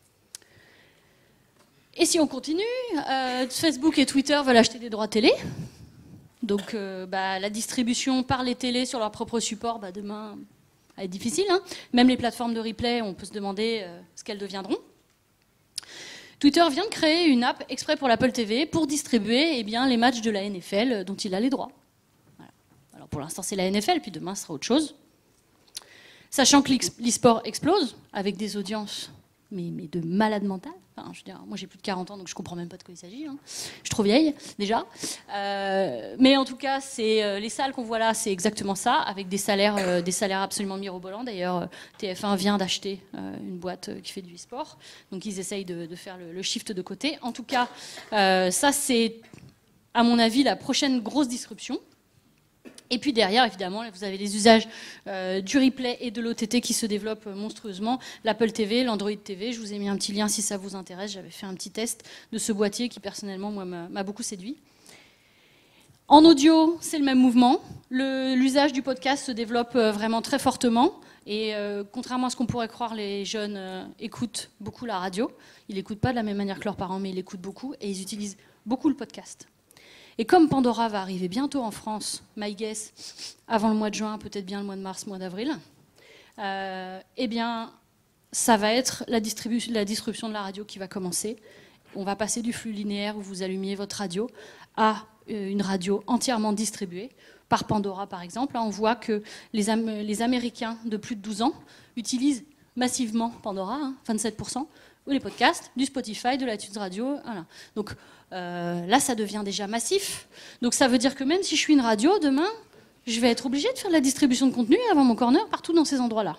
Et si on continue, euh, Facebook et Twitter veulent acheter des droits télé. Donc euh, bah, la distribution par les télés sur leur propre support, bah, demain, elle est difficile. Hein. Même les plateformes de replay, on peut se demander euh, ce qu'elles deviendront. Twitter vient de créer une app exprès pour l'Apple T V pour distribuer eh bien, les matchs de la N F L dont il a les droits. Voilà. Alors pour l'instant c'est la N F L, puis demain ce sera autre chose. Sachant que l'e-sport explose avec des audiences mais, mais de malade mental. Enfin, je veux dire, moi j'ai plus de quarante ans donc je comprends même pas de quoi il s'agit. Hein. Je suis trop vieille déjà. Euh, mais en tout cas, c'est euh, les salles qu'on voit là, c'est exactement ça, avec des salaires, euh, des salaires absolument mirobolants. D'ailleurs, T F un vient d'acheter euh, une boîte euh, qui fait du e-sport, donc ils essayent de, de faire le, le shift de côté. En tout cas, euh, ça c'est, à mon avis, la prochaine grosse disruption. Et puis derrière, évidemment, vous avez les usages euh, du replay et de l'O T T qui se développent monstrueusement. L'Apple T V, l'Android T V, je vous ai mis un petit lien si ça vous intéresse. J'avais fait un petit test de ce boîtier qui, personnellement, moi, m'a beaucoup séduit. En audio, c'est le même mouvement. L'usage du podcast se développe vraiment très fortement. Et euh, contrairement à ce qu'on pourrait croire, les jeunes euh, écoutent beaucoup la radio. Ils n'écoutent pas de la même manière que leurs parents, mais ils l'écoutent beaucoup. Et ils utilisent beaucoup le podcast. Et comme Pandora va arriver bientôt en France, my guess, avant le mois de juin, peut-être bien le mois de mars, mois d'avril, euh, eh bien, ça va être la, distribu la disruption de la radio qui va commencer. On va passer du flux linéaire où vous allumiez votre radio à euh, une radio entièrement distribuée, par Pandora par exemple. Là, on voit que les, Am les Américains de plus de douze ans utilisent massivement Pandora, hein, vingt-sept pour cent, ou les podcasts, du Spotify, de l'iTunes Radio. Voilà. Donc euh, là, ça devient déjà massif. Donc ça veut dire que même si je suis une radio, demain, je vais être obligée de faire de la distribution de contenu avant mon corner partout dans ces endroits-là.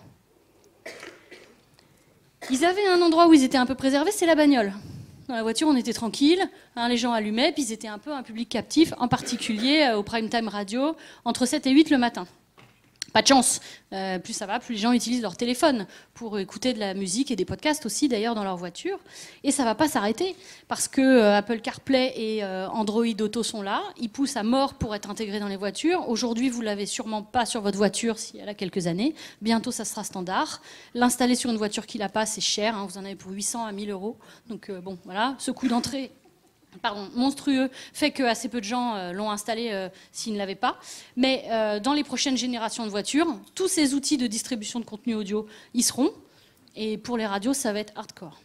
Ils avaient un endroit où ils étaient un peu préservés, c'est la bagnole. Dans la voiture, on était tranquille, hein, les gens allumaient, puis ils étaient un peu un public captif, en particulier euh, au prime time radio, entre sept et huit le matin. Pas de chance. Euh, plus ça va, plus les gens utilisent leur téléphone pour écouter de la musique et des podcasts aussi d'ailleurs dans leur voiture. Et ça ne va pas s'arrêter parce que euh, Apple CarPlay et euh, Android Auto sont là. Ils poussent à mort pour être intégrés dans les voitures. Aujourd'hui, vous ne l'avez sûrement pas sur votre voiture si elle a quelques années. Bientôt, ça sera standard. L'installer sur une voiture qui l'a pas, c'est cher. Hein. Vous en avez pour huit cents à mille euros. Donc euh, bon, voilà, ce coût d'entrée... Pardon, monstrueux, fait que assez peu de gens euh, l'ont installé euh, s'ils ne l'avaient pas. Mais euh, dans les prochaines générations de voitures, tous ces outils de distribution de contenu audio y seront. Et pour les radios, ça va être hardcore.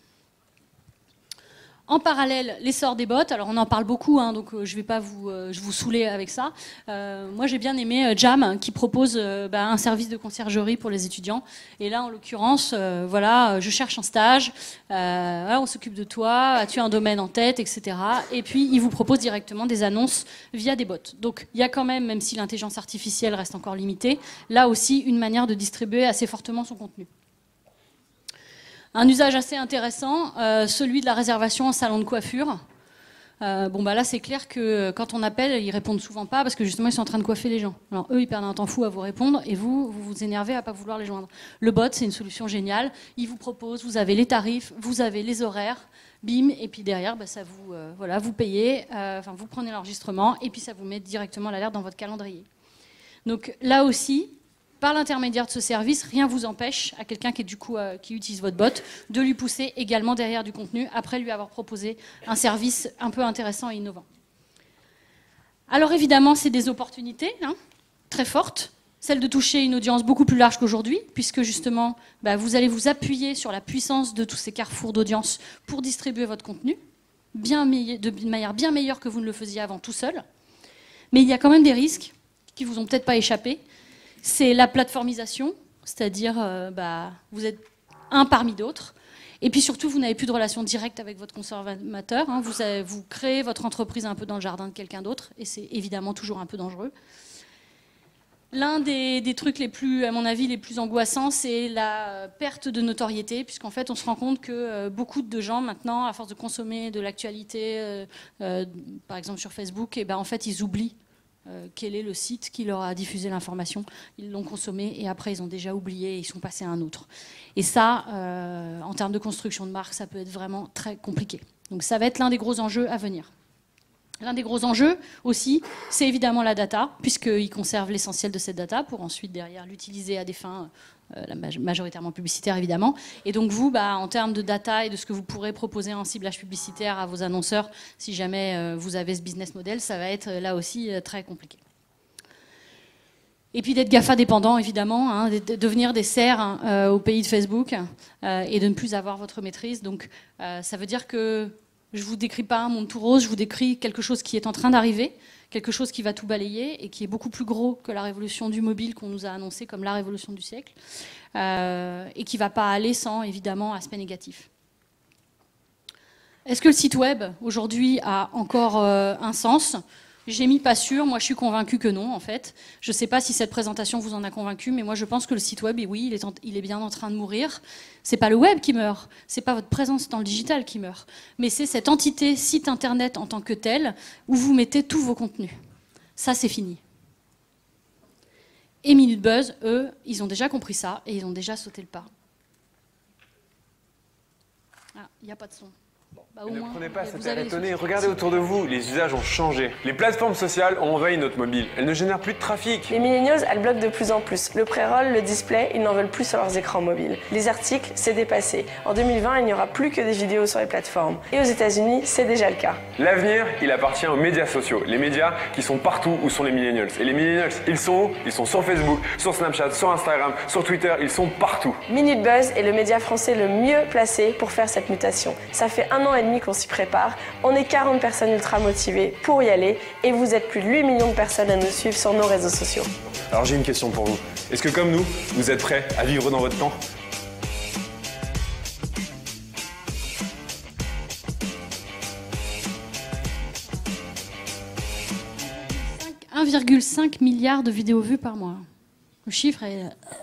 En parallèle, l'essor des bots. Alors on en parle beaucoup, hein, donc euh, je ne vais pas vous, euh, je vous saouler avec ça. Euh, moi j'ai bien aimé euh, Jam qui propose euh, bah, un service de conciergerie pour les étudiants. Et là en l'occurrence, euh, voilà, je cherche un stage, euh, voilà, on s'occupe de toi, as-tu un domaine en tête, et cetera. Et puis il vous propose directement des annonces via des bots. Donc il y a quand même, même si l'intelligence artificielle reste encore limitée, là aussi une manière de distribuer assez fortement son contenu. Un usage assez intéressant, euh, celui de la réservation en salon de coiffure. Euh, bon bah là c'est clair que quand on appelle, ils répondent souvent pas parce que justement ils sont en train de coiffer les gens. Alors eux ils perdent un temps fou à vous répondre et vous, vous vous énervez à pas vouloir les joindre. Le bot c'est une solution géniale, il vous propose, vous avez les tarifs, vous avez les horaires, bim, et puis derrière bah, ça vous, euh, voilà, vous payez, euh, enfin vous prenez l'enregistrement et puis ça vous met directement l'alerte dans votre calendrier. Donc là aussi, par l'intermédiaire de ce service, rien ne vous empêche à quelqu'un qui, est du coup, euh, qui utilise votre bot de lui pousser également derrière du contenu après lui avoir proposé un service un peu intéressant et innovant. Alors évidemment, c'est des opportunités hein, très fortes, celle de toucher une audience beaucoup plus large qu'aujourd'hui, puisque justement, bah, vous allez vous appuyer sur la puissance de tous ces carrefours d'audience pour distribuer votre contenu, bien de manière bien meilleure que vous ne le faisiez avant tout seul. Mais il y a quand même des risques qui ne vous ont peut-être pas échappé. C'est la plateformisation, c'est-à-dire euh, bah, vous êtes un parmi d'autres. Et puis surtout, vous n'avez plus de relation directe avec votre consommateur. Hein. Vous, avez, vous créez votre entreprise un peu dans le jardin de quelqu'un d'autre. Et c'est évidemment toujours un peu dangereux. L'un des, des trucs les plus, à mon avis, les plus angoissants, c'est la perte de notoriété. Puisqu'en fait, on se rend compte que euh, beaucoup de gens, maintenant, à force de consommer de l'actualité, euh, euh, par exemple sur Facebook, et ben, en fait, ils oublient Euh, quel est le site qui leur a diffusé l'information. Ils l'ont consommé et après ils ont déjà oublié et ils sont passés à un autre. Et ça, euh, en termes de construction de marque, ça peut être vraiment très compliqué. Donc ça va être l'un des gros enjeux à venir. L'un des gros enjeux aussi, c'est évidemment la data, puisqu'ils conservent l'essentiel de cette data pour ensuite derrière l'utiliser à des fins euh, majoritairement publicitaires évidemment. Et donc vous, bah, en termes de data et de ce que vous pourrez proposer en ciblage publicitaire à vos annonceurs, si jamais euh, vous avez ce business model, ça va être là aussi euh, très compliqué. Et puis d'être GAFA dépendant évidemment, hein, de devenir des serfs hein, euh, au pays de Facebook euh, et de ne plus avoir votre maîtrise. Donc euh, ça veut dire que je ne vous décris pas un monde tout rose, je vous décris quelque chose qui est en train d'arriver, quelque chose qui va tout balayer et qui est beaucoup plus gros que la révolution du mobile qu'on nous a annoncé comme la révolution du siècle, euh, et qui ne va pas aller sans, évidemment, aspect négatif. Est-ce que le site web, aujourd'hui, a encore euh, un sens ? J'ai mis pas sûr, moi je suis convaincue que non en fait. Je ne sais pas si cette présentation vous en a convaincu, mais moi je pense que le site web, et oui, il est, en, il est bien en train de mourir. C'est pas le web qui meurt, c'est pas votre présence dans le digital qui meurt, mais c'est cette entité site internet en tant que tel où vous mettez tous vos contenus. Ça c'est fini. Et Minute Buzz, eux, ils ont déjà compris ça et ils ont déjà sauté le pas. Ah, il n'y a pas de son. Bah,
ne
moins,
prenez pas cet
vous
air
avez
étonné, regardez autour de vous, les usages ont changé. Les plateformes sociales ont envahi notre mobile, elles ne génèrent plus de trafic.
Les millennials, elles bloquent de plus en plus. Le pré-roll, le display, ils n'en veulent plus sur leurs écrans mobiles. Les articles, c'est dépassé. En deux mille vingt, il n'y aura plus que des vidéos sur les plateformes. Et aux États-Unis, c'est déjà le cas.
L'avenir, il appartient aux médias sociaux, les médias qui sont partout où sont les millennials. Et les millennials, ils sont où? Ils sont sur Facebook, sur Snapchat, sur Instagram, sur Twitter, ils sont partout.
Minute Buzz est le média français le mieux placé pour faire cette mutation. Ça fait un an et demi qu'on s'y prépare. On est quarante personnes ultra motivées pour y aller et vous êtes plus de huit millions de personnes à nous suivre sur nos réseaux sociaux.
Alors j'ai une question pour vous. Est-ce que comme nous, vous êtes prêts à vivre dans votre temps?
un virgule cinq milliard de vidéos vues par mois. Le chiffre est...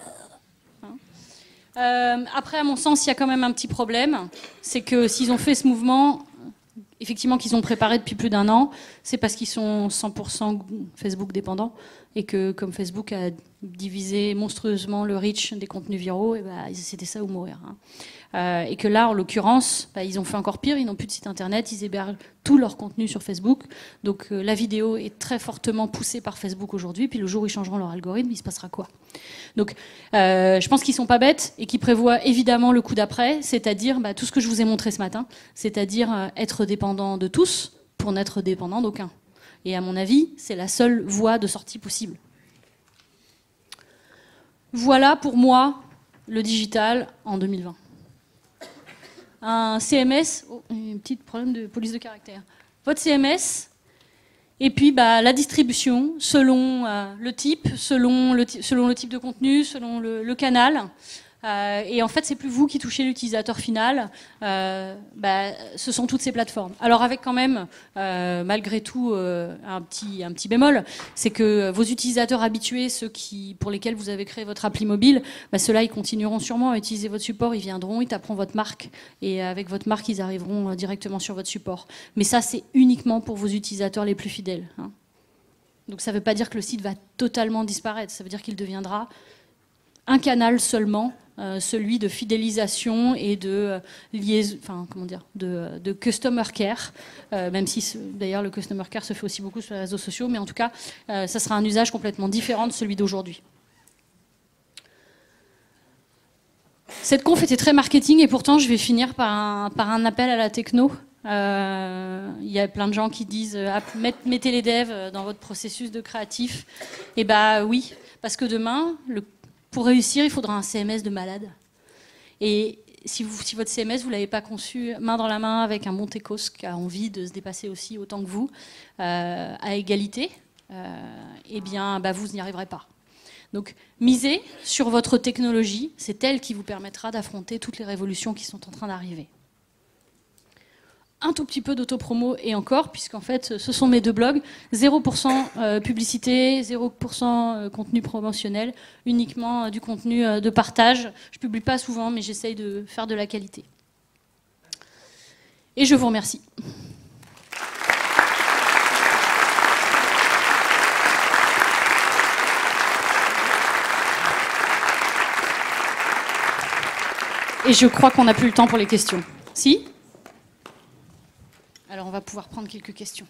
Euh, après, à mon sens, il y a quand même un petit problème. C'est que s'ils ont fait ce mouvement, effectivement, qu'ils ont préparé depuis plus d'un an, c'est parce qu'ils sont cent pour cent Facebook dépendants et que, comme Facebook a diviser monstrueusement le reach des contenus viraux, et bah, c'était ça ou mourir. Hein. Euh, et que là, en l'occurrence, bah, ils ont fait encore pire, ils n'ont plus de site internet, ils hébergent tout leur contenu sur Facebook. Donc euh, la vidéo est très fortement poussée par Facebook aujourd'hui, puis le jour où ils changeront leur algorithme, il se passera quoi? Donc euh, je pense qu'ils sont pas bêtes et qu'ils prévoient évidemment le coup d'après, c'est-à-dire bah, tout ce que je vous ai montré ce matin, c'est-à-dire euh, être dépendant de tous pour n'être dépendant d'aucun. Et à mon avis, c'est la seule voie de sortie possible. Voilà pour moi le digital en deux mille vingt. Un C M S, oh, un petit problème de police de caractère. Votre C M S, et puis bah, la distribution selon euh, le type, selon le, selon le type de contenu, selon le, le canal. Euh, et en fait, c'est plus vous qui touchez l'utilisateur final, euh, bah, ce sont toutes ces plateformes. Alors avec quand même, euh, malgré tout, euh, un, petit, un petit bémol, c'est que vos utilisateurs habitués, ceux qui, pour lesquels vous avez créé votre appli mobile, bah, ceux-là, ils continueront sûrement à utiliser votre support, ils viendront, ils taperont votre marque, et avec votre marque, ils arriveront directement sur votre support. Mais ça, c'est uniquement pour vos utilisateurs les plus fidèles. Hein. Donc ça ne veut pas dire que le site va totalement disparaître, ça veut dire qu'il deviendra un canal seulement, Euh, celui de fidélisation et de euh, liaison, enfin comment dire, de, de customer care, euh, même si d'ailleurs le customer care se fait aussi beaucoup sur les réseaux sociaux, mais en tout cas, euh, ça sera un usage complètement différent de celui d'aujourd'hui. Cette conf était très marketing et pourtant je vais finir par un, par un appel à la techno. Il euh, y a plein de gens qui disent euh, mettez les devs dans votre processus de créatif. Et bah oui, parce que demain, le pour réussir, il faudra un C M S de malade. Et si, vous, si votre C M S, vous ne l'avez pas conçu main dans la main avec un bon techos qui a envie de se dépasser aussi autant que vous, euh, à égalité, euh, eh bien, bah, vous n'y arriverez pas. Donc, misez sur votre technologie, c'est elle qui vous permettra d'affronter toutes les révolutions qui sont en train d'arriver. Un tout petit peu d'autopromo et encore, puisqu'en fait, ce sont mes deux blogs. zéro pour cent publicité, zéro pour cent contenu promotionnel, uniquement du contenu de partage. Je ne publie pas souvent, mais j'essaye de faire de la qualité. Et je vous remercie. Et je crois qu'on n'a plus le temps pour les questions. Si ? Alors on va pouvoir prendre quelques questions.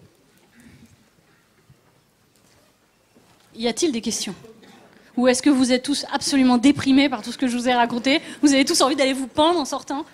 Y a-t-il des questions? Ou est-ce que vous êtes tous absolument déprimés par tout ce que je vous ai raconté? Vous avez tous envie d'aller vous pendre en sortant?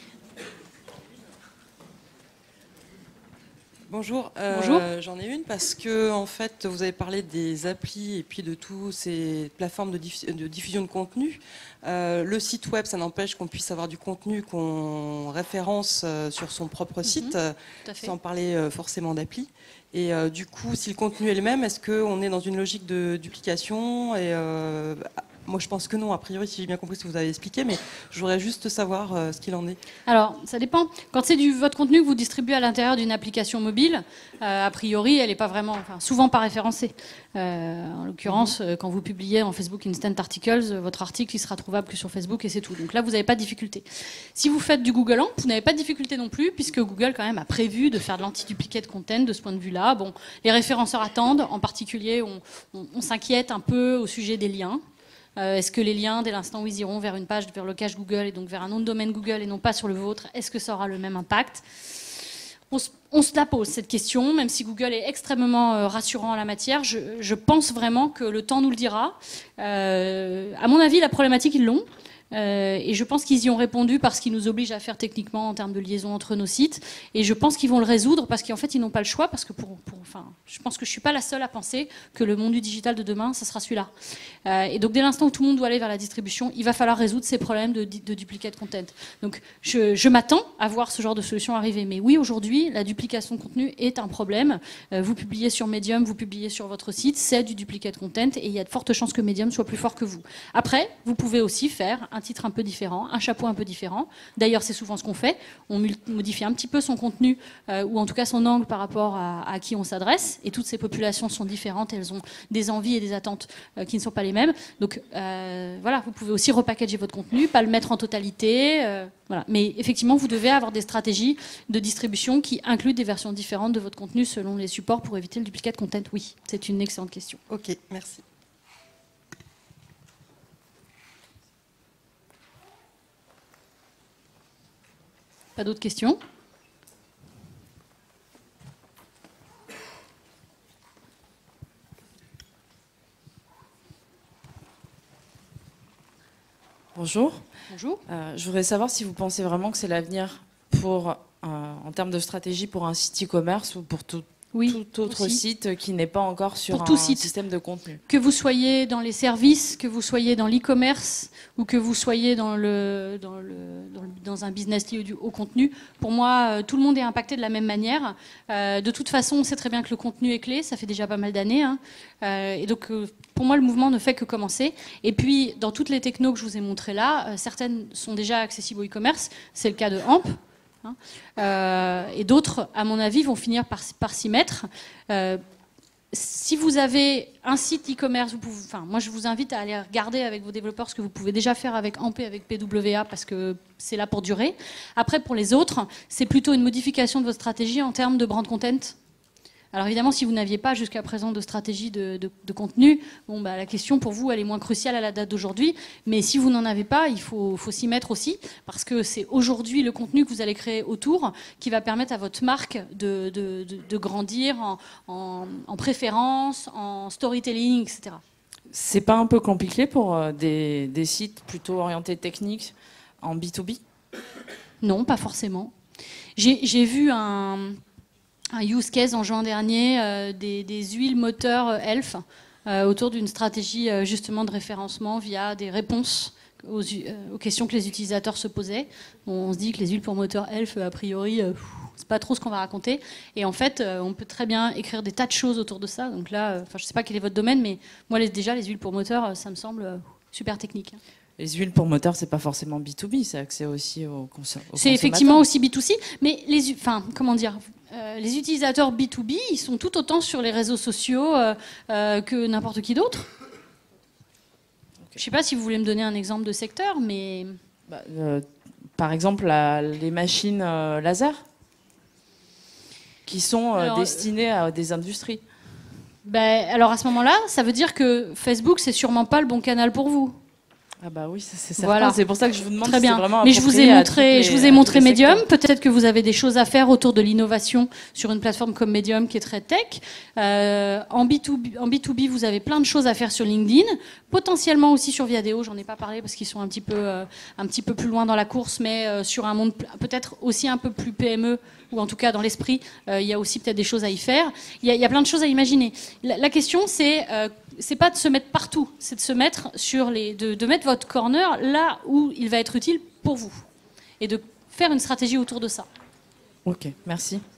Bonjour, euh,
Bonjour.
J'en ai une parce que en fait vous avez parlé des applis et puis de toutes ces plateformes de, diff de diffusion de contenu. Euh, le site web, ça n'empêche qu'on puisse avoir du contenu qu'on référence euh, sur son propre site, euh, sans parler euh, forcément d'appli. Et euh, du coup, si le contenu est le même, est-ce qu'on est dans une logique de duplication et euh, moi, je pense que non, a priori, si j'ai bien compris ce que vous avez expliqué, mais je voudrais juste savoir euh, ce qu'il en est.
Alors, ça dépend. Quand c'est du votre contenu que vous distribuez à l'intérieur d'une application mobile, euh, a priori, elle n'est pas vraiment, enfin, souvent pas référencée. Euh, en l'occurrence, mmh. quand vous publiez en Facebook Instant Articles, votre article, il sera trouvable que sur Facebook et c'est tout. Donc là, vous n'avez pas de difficulté. Si vous faites du Google Amp, vous n'avez pas de difficulté non plus, puisque Google, quand même, a prévu de faire de l'anti-duplicate content de ce point de vue-là. Bon, les référenceurs attendent. En particulier, on, on, on s'inquiète un peu au sujet des liens. Euh, est-ce que les liens, dès l'instant où ils iront vers une page, vers le cache Google et donc vers un nom de domaine Google et non pas sur le vôtre, est-ce que ça aura le même impact? on se, on se la pose, cette question, même si Google est extrêmement euh, rassurant en la matière. Je, je pense vraiment que le temps nous le dira. Euh, à mon avis, la problématique, ils l'ont. Euh, et je pense qu'ils y ont répondu parce qu'ils nous obligent à faire techniquement en termes de liaison entre nos sites. Et je pense qu'ils vont le résoudre parce qu'en fait, ils n'ont pas le choix. Parce que pour, pour, enfin, je pense que je ne suis pas la seule à penser que le monde du digital de demain, ça sera celui-là. Euh, et donc, dès l'instant où tout le monde doit aller vers la distribution, il va falloir résoudre ces problèmes de, de duplicate content. Donc, je, je m'attends à voir ce genre de solution arriver. Mais oui, aujourd'hui, la duplication de contenu est un problème. Euh, vous publiez sur Medium, vous publiez sur votre site, c'est du duplicate content. Et il y a de fortes chances que Medium soit plus fort que vous. Après, vous pouvez aussi faire un titre un peu différent, un chapeau un peu différent. D'ailleurs, c'est souvent ce qu'on fait. On modifie un petit peu son contenu, euh, ou en tout cas son angle par rapport à, à qui on s'adresse. Et toutes ces populations sont différentes, elles ont des envies et des attentes euh, qui ne sont pas les mêmes. Donc euh, voilà, vous pouvez aussi repackager votre contenu, pas le mettre en totalité. Euh, voilà. Mais effectivement, vous devez avoir des stratégies de distribution qui incluent des versions différentes de votre contenu selon les supports pour éviter le duplicate content. Oui, c'est une excellente question.
Ok, merci.
Pas d'autres questions?
Bonjour.
Bonjour.
Euh, je voudrais savoir si vous pensez vraiment que c'est l'avenir pour, euh, en termes de stratégie pour un site e-commerce ou pour tout,
Oui,
tout autre
aussi.
site qui n'est pas encore sur
Pour
un
tout site.
système de contenu.
Que vous soyez dans les services, que vous soyez dans l'e-commerce ou que vous soyez dans, le, dans, le, dans, le, dans un business lié au, au contenu, pour moi, euh, tout le monde est impacté de la même manière. Euh, de toute façon, on sait très bien que le contenu est clé, ça fait déjà pas mal d'années. Hein. Euh, et donc, euh, pour moi, le mouvement ne fait que commencer. Et puis, dans toutes les technos que je vous ai montrées là, euh, certaines sont déjà accessibles au e-commerce. C'est le cas de Amp. Hein. Euh, et d'autres, à mon avis, vont finir par, par s'y mettre. Euh, si vous avez un site e-commerce, enfin, moi je vous invite à aller regarder avec vos développeurs ce que vous pouvez déjà faire avec Amp et avec P W A parce que c'est là pour durer. Après, pour les autres, c'est plutôt une modification de votre stratégie en termes de brand content. Alors évidemment, si vous n'aviez pas jusqu'à présent de stratégie de, de, de contenu, bon, bah, la question pour vous, elle est moins cruciale à la date d'aujourd'hui. Mais si vous n'en avez pas, il faut, faut s'y mettre aussi, parce que c'est aujourd'hui le contenu que vous allez créer autour qui va permettre à votre marque de, de, de, de grandir en, en, en préférence, en storytelling, et cetera.
C'est pas un peu compliqué pour euh, des, des sites plutôt orientés techniques en B deux B?
Non, pas forcément. J'ai vu un... un use case en juin dernier, euh, des, des huiles moteurs euh, Elf euh, autour d'une stratégie euh, justement de référencement via des réponses aux, euh, aux questions que les utilisateurs se posaient. Bon, on se dit que les huiles pour moteur Elf, a priori, euh, c'est pas trop ce qu'on va raconter. Et en fait, euh, on peut très bien écrire des tas de choses autour de ça. Donc là, euh, je sais pas quel est votre domaine, mais moi les, déjà les huiles pour moteur, euh, ça me semble euh, super technique.
Les huiles pour moteur, c'est pas forcément B deux B, c'est accès aussi aux, cons aux
C'est effectivement aussi B deux C, mais les, enfin, comment dire, euh, les utilisateurs B deux B, ils sont tout autant sur les réseaux sociaux euh, euh, que n'importe qui d'autre. Okay. Je sais pas si vous voulez me donner un exemple de secteur, mais...
Bah, euh, par exemple, la, les machines euh, laser, qui sont euh, alors, destinées à des industries.
Ben, alors à ce moment-là, ça veut dire que Facebook, c'est sûrement pas le bon canal pour vous.
Ah bah oui, c'est certain.
Voilà.
C'est pour ça que je vous demande
Très bien.
si c'est vraiment
Mais je vous ai montré,
les,
je vous ai montré Medium. Peut-être que vous avez des choses à faire autour de l'innovation sur une plateforme comme Medium qui est très tech. Euh, en, B deux B, en B deux B, vous avez plein de choses à faire sur LinkedIn. Potentiellement aussi sur Viadeo. J'en ai pas parlé parce qu'ils sont un petit peu, euh, un petit peu plus loin dans la course, mais euh, sur un monde peut-être aussi un peu plus P M E, ou en tout cas dans l'esprit, euh, il y a aussi peut-être des choses à y faire. Il y a, il y a plein de choses à imaginer. La, la question, c'est euh, c'est pas de se mettre partout, c'est de se mettre sur les, de, de mettre votre corner là où il va être utile pour vous et de faire une stratégie autour de ça.
Ok, merci.